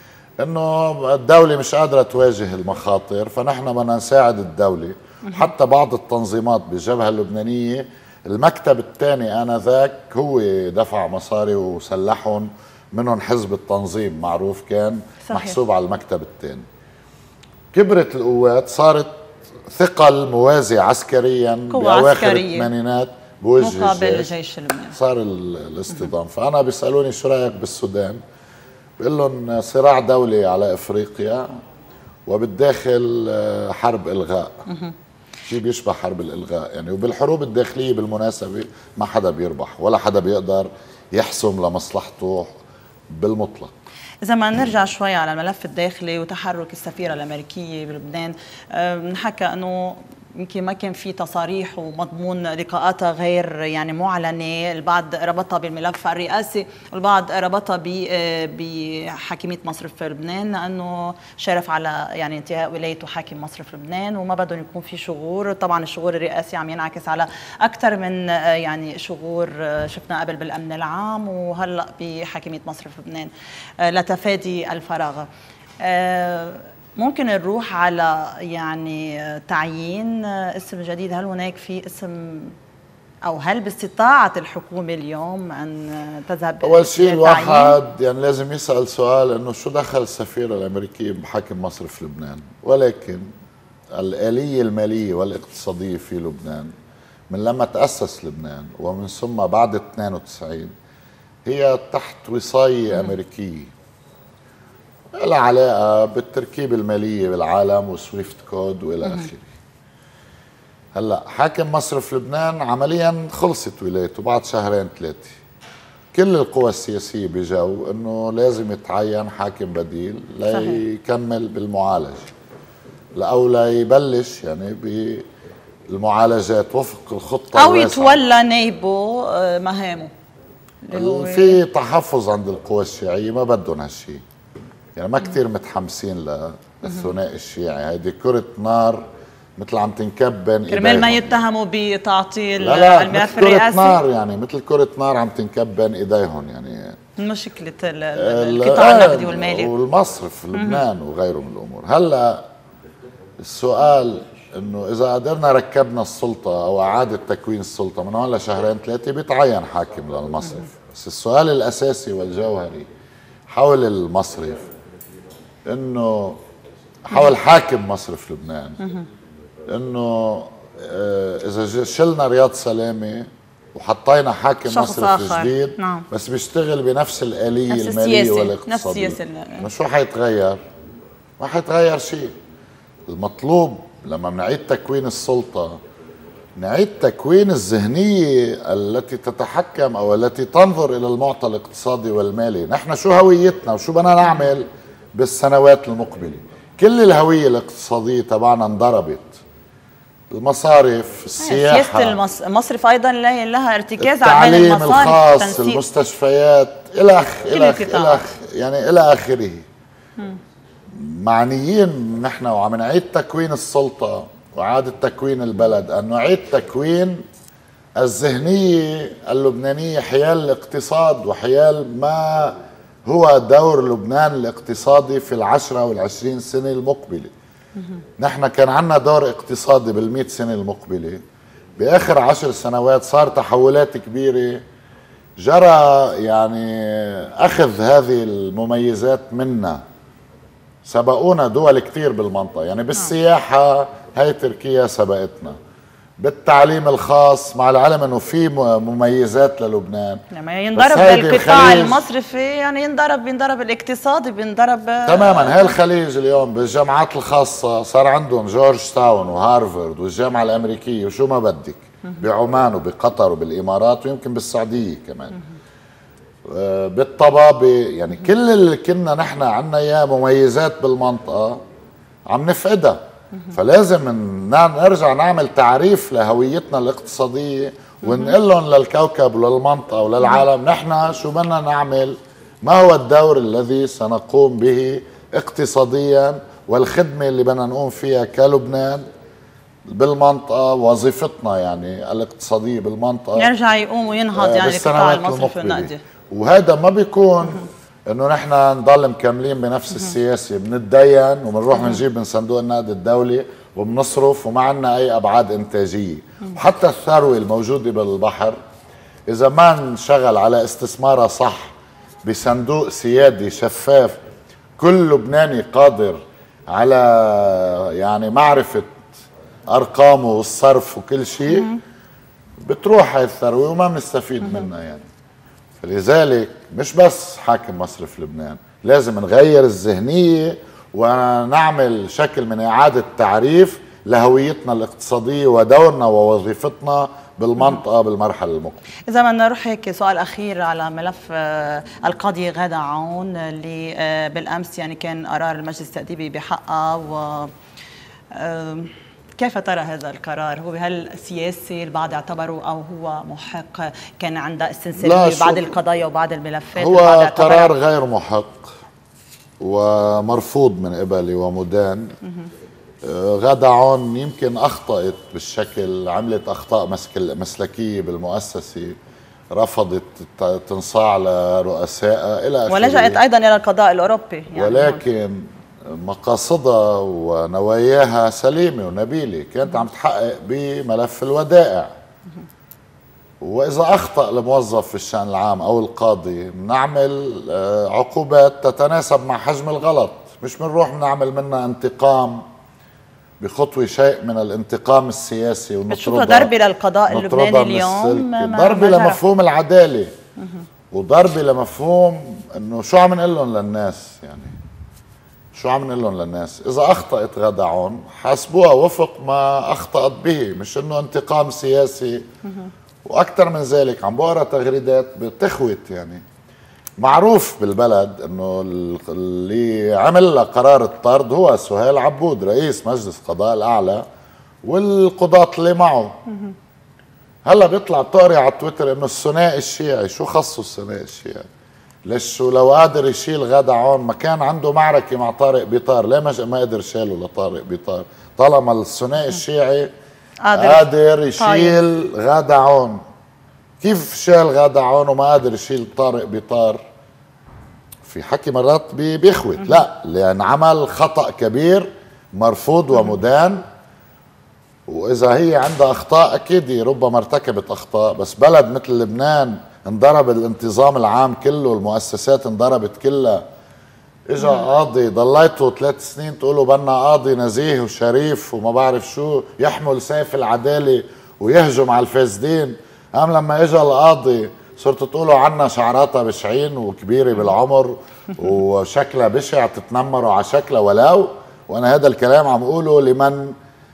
[SPEAKER 2] انه الدوله مش قادره تواجه المخاطر، فنحن بدنا نساعد الدوله. حتى بعض التنظيمات بالجبهه اللبنانيه المكتب الثاني انذاك هو دفع مصاري وسلحهم، منهم حزب التنظيم معروف كان صحيح. محسوب على المكتب الثاني. كبرت القوات، صارت ثقل موازي عسكريا باواخر الثمانينات بوجه
[SPEAKER 1] مقابل الجيش اللبناني،
[SPEAKER 2] صار الاصطدام. فانا بيسالوني شو رايك بالسودان؟ بقول لهم صراع دولي على افريقيا وبالداخل حرب الغاء، شيء بيشبه حرب الالغاء يعني. وبالحروب الداخليه بالمناسبه ما حدا بيربح ولا حدا بيقدر يحسم لمصلحته بالمطلق.
[SPEAKER 1] إذا ما نرجع شوي على الملف الداخلي وتحرك السفيرة الأمريكية بلبنان، نحكى أنه يمكن ما كان في تصاريح ومضمون لقاءاتها غير يعني معلنه، البعض ربطها بالملف الرئاسي، البعض ربطها بحاكميه مصرف لبنان لانه شرف على يعني انتهاء ولايته حاكم مصرف لبنان وما بدهم يكون في شغور. طبعا الشغور الرئاسي عم ينعكس على اكثر من يعني شغور شفنا قبل بالامن العام وهلا بحاكميه مصرف لبنان لتفادي الفراغ. ممكن نروح على يعني تعيين اسم جديد، هل هناك في اسم او هل باستطاعة الحكومة اليوم ان تذهب؟
[SPEAKER 2] اول شيء الواحد يعني لازم يسأل سؤال انه شو دخل السفيرة الامريكية بحكم مصرف لبنان؟ ولكن الآلية المالية والاقتصادية في لبنان من لما تأسس لبنان ومن ثم بعد اثنين وتسعين هي تحت وصاية امريكية، لها علاقة بالتركيبة المالية بالعالم وسويفت كود والى اخره. هلا حاكم مصرف لبنان عمليا خلصت ولايته بعد شهرين ثلاثة. كل القوى السياسية بجو انه لازم يتعين حاكم بديل ليكمل بالمعالجة. او ليبلش يعني بالمعالجات وفق الخطه
[SPEAKER 1] او
[SPEAKER 2] الواسعة.
[SPEAKER 1] يتولى نايبه مهامه اللي هو
[SPEAKER 2] في تحفظ عند القوى الشيعيه، ما بدهم هالشيء يعني، ما كثير متحمسين للثنائي الشيعي. هيدي كرة نار مثل عم تنكب بين ايديهم
[SPEAKER 1] كرمال ما يتهموا بتعطيل
[SPEAKER 2] لا لا
[SPEAKER 1] الملف
[SPEAKER 2] مثل كرة
[SPEAKER 1] الرئاسي.
[SPEAKER 2] نار يعني، مثل كرة نار عم تنكب بين ايديهم يعني.
[SPEAKER 1] مشكلة القطاع النقدي والمالي
[SPEAKER 2] والمصرف لبنان وغيره من الامور. هلا السؤال انه اذا قدرنا ركبنا السلطه او اعاده تكوين السلطه من هون لشهرين ثلاثه بيتعين حاكم للمصرف. بس السؤال الاساسي والجوهري حول المصرف، انه حول حاكم مصرف لبنان، انه اذا شلنا رياض سلامه وحطينا حاكم مصرف آخر. جديد نعم. بس بيشتغل بنفس الآلية نفس المالية والاقتصادية، نفس السياسة، شو حيتغير؟ ما حيتغير شيء. المطلوب لما بنعيد تكوين السلطة نعيد تكوين الذهنية التي تتحكم أو التي تنظر إلى المعطى الاقتصادي والمالي. نحن شو هويتنا وشو بدنا نعمل بالسنوات المقبلة؟ كل الهوية الاقتصادية تبعنا انضربت. المصارف، السياحة،
[SPEAKER 1] سياسة المصرف أيضا لها ارتكاز على
[SPEAKER 2] التعليم الخاص، المستشفيات، إلى آخ إلى آخ إلى آخ يعني إلى آخره. معنيين نحن وعم نعيد تكوين السلطة وإعادة تكوين البلد أن نعيد تكوين الذهنية اللبنانية حيال الاقتصاد وحيال ما هو دور لبنان الاقتصادي في العشرة والعشرين سنة المقبلة. نحن كان عنا دور اقتصادي بالمئة سنة المقبلة، بآخر عشر سنوات صار تحولات كبيرة، جرى يعني أخذ هذه المميزات منا. سبقونا دول كتير بالمنطقة يعني، بالسياحة هاي تركيا سبقتنا، بالتعليم الخاص مع العلم انه في مميزات للبنان
[SPEAKER 1] لما ينضرب القطاع المصرفي يعني ينضرب ينضرب الاقتصادي بينضرب
[SPEAKER 2] تماما. هاي الخليج اليوم بالجامعات الخاصة صار عندهم جورج تاون وهارفارد والجامعة الأمريكية وشو ما بدك، بعمان وبقطر وبالإمارات ويمكن بالسعودية كمان، بالطبابة يعني كل اللي كنا نحن عنا اياه مميزات بالمنطقة عم نفقدها. فلازم نرجع نعمل تعريف لهويتنا الاقتصادية ونقول لهم للكوكب وللمنطقة وللعالم نحن شو بدنا نعمل، ما هو الدور الذي سنقوم به اقتصاديا والخدمة اللي بدنا نقوم فيها كلبنان بالمنطقة، وظيفتنا يعني الاقتصادية بالمنطقة
[SPEAKER 1] يرجع يقوم وينهض يعني القطاع المصرفي والنقدي.
[SPEAKER 2] وهذا ما بيكون انه نحن نضل مكملين بنفس السياسه، بنتدين وبنروح بنجيب من صندوق النقد الدولي وبنصرف وما عندنا اي ابعاد انتاجيه. وحتى الثروه الموجوده بالبحر اذا ما انشغل على استثمارها صح بصندوق سيادي شفاف كل لبناني قادر على يعني معرفه ارقامه والصرف وكل شيء، بتروح هاي الثروه وما بنستفيد منها يعني. فلذلك مش بس حاكم مصرف لبنان، لازم نغير الذهنية ونعمل شكل من إعادة تعريف لهويتنا الاقتصادية ودورنا ووظيفتنا بالمنطقة بالمرحلة المقبلة.
[SPEAKER 1] إذا بدنا نروح هيك سؤال أخير على ملف القاضية غادة عون اللي بالأمس يعني كان قرار المجلس التأديبي بحقها، و كيف ترى هذا القرار؟ هو هل سياسي البعض اعتبره أو هو محق؟ كان عندها استنسابية بعض القضايا وبعض الملفات؟
[SPEAKER 2] هو قرار غير محق ومرفوض من قبلي ومدان. غادة عون يمكن أخطأت بالشكل، عملت أخطاء مسلكية بالمؤسسة، رفضت تنصاع لرؤسائها إلى آخره،
[SPEAKER 1] ولجأت أيضا إلى القضاء الأوروبي يعني،
[SPEAKER 2] ولكن مقاصدها ونواياها سليمة ونبيلة، كانت عم تحقق بملف الودائع. وإذا أخطأ الموظف في الشأن العام أو القاضي نعمل عقوبات تتناسب مع حجم الغلط، مش بنروح بنعمل منها انتقام بخطوة شيء من الانتقام السياسي ونطردها.
[SPEAKER 1] بتشوفها ضربة للقضاء اللبناني اليوم،
[SPEAKER 2] ضربة لمفهوم العدالة وضربة لمفهوم انه شو عم نقول لهم للناس يعني، شو عم نقول لهم للناس؟ إذا أخطأت غادة عون حاسبوها وفق ما أخطأت به، مش إنه انتقام سياسي. وأكثر من ذلك عم بقرا تغريدات بتخوت يعني معروف بالبلد انه اللي عمل قرار الطرد هو سهيل عبود رئيس مجلس القضاء الاعلى والقضاة اللي معه. هلا بيطلع طاري على تويتر انه الثنائي الشيعي، شو خصه الثنائي الشيعي؟ ليش شو لو قادر يشيل غادة عون ما كان عنده معركة مع طارق بيطار، ليه ما ما قدر شاله لطارق بيطار؟ طالما الثنائي الشيعي قادر, قادر يشيل غادة عون، كيف شال غادة عون وما قادر يشيل طارق بيطار؟ في حكي مرات بيخوت، لا لأن عمل خطأ كبير مرفوض ومدان، وإذا هي عندها أخطاء أكيد ربما ارتكبت أخطاء، بس بلد مثل لبنان انضرب الانتظام العام كله، المؤسسات انضربت كلها، اجا قاضي ضليته ثلاث سنين تقولوا بدنا قاضي نزيه وشريف وما بعرف شو يحمل سيف العدالة ويهجم على الفاسدين، قام لما اجا القاضي صرتوا تقولوا عنا شعراتها بشعين وكبيرة بالعمر وشكلها بشع تتنمروا على شكلها. ولو وانا هذا الكلام عم اقوله لمن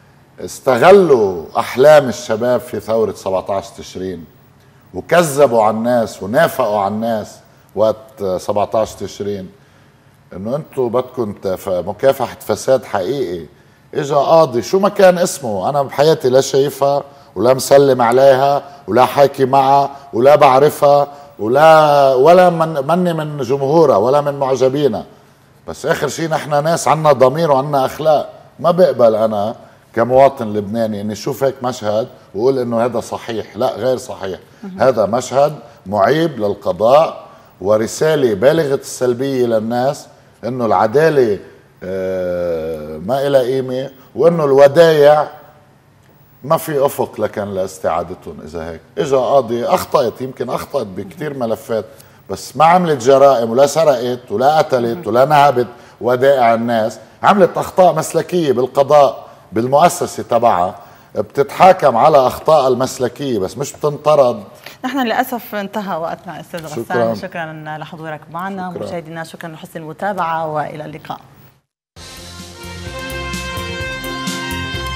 [SPEAKER 2] استغلوا احلام الشباب في ثورة سبعة عشر تشرين وكذبوا على الناس ونافقوا على الناس وقت سبعة عشر تشرين انه انتم بدكم مكافحة فساد حقيقي. اجا قاضي شو ما كان اسمه، انا بحياتي لا شايفها ولا مسلم عليها ولا حاكي معها ولا بعرفها ولا ولا من مني من جمهورها ولا من معجبينها، بس اخر شيء نحن ناس عنا ضمير وعنا اخلاق. ما بقبل انا كمواطن لبناني اني اشوف هيك مشهد واقول انه هذا صحيح، لا غير صحيح. هذا مشهد معيب للقضاء ورسالة بالغة السلبية للناس انه العدالة ما إلها قيمة وانه الودايع ما في افق لكن لاستعادتهم. اذا هيك اجا قاضي اخطأت، يمكن اخطأت بكتير ملفات بس ما عملت جرائم ولا سرقت ولا قتلت ولا نهبت ودائع الناس، عملت اخطاء مسلكية بالقضاء بالمؤسسة تبعها بتتحاكم على اخطاء المسلكية بس مش بتنطرد.
[SPEAKER 1] نحن للاسف انتهى وقتنا استاذ غسان، شكرا, شكرا لحضورك معنا. مشاهدينا شكرا لحسن المتابعة والى اللقاء.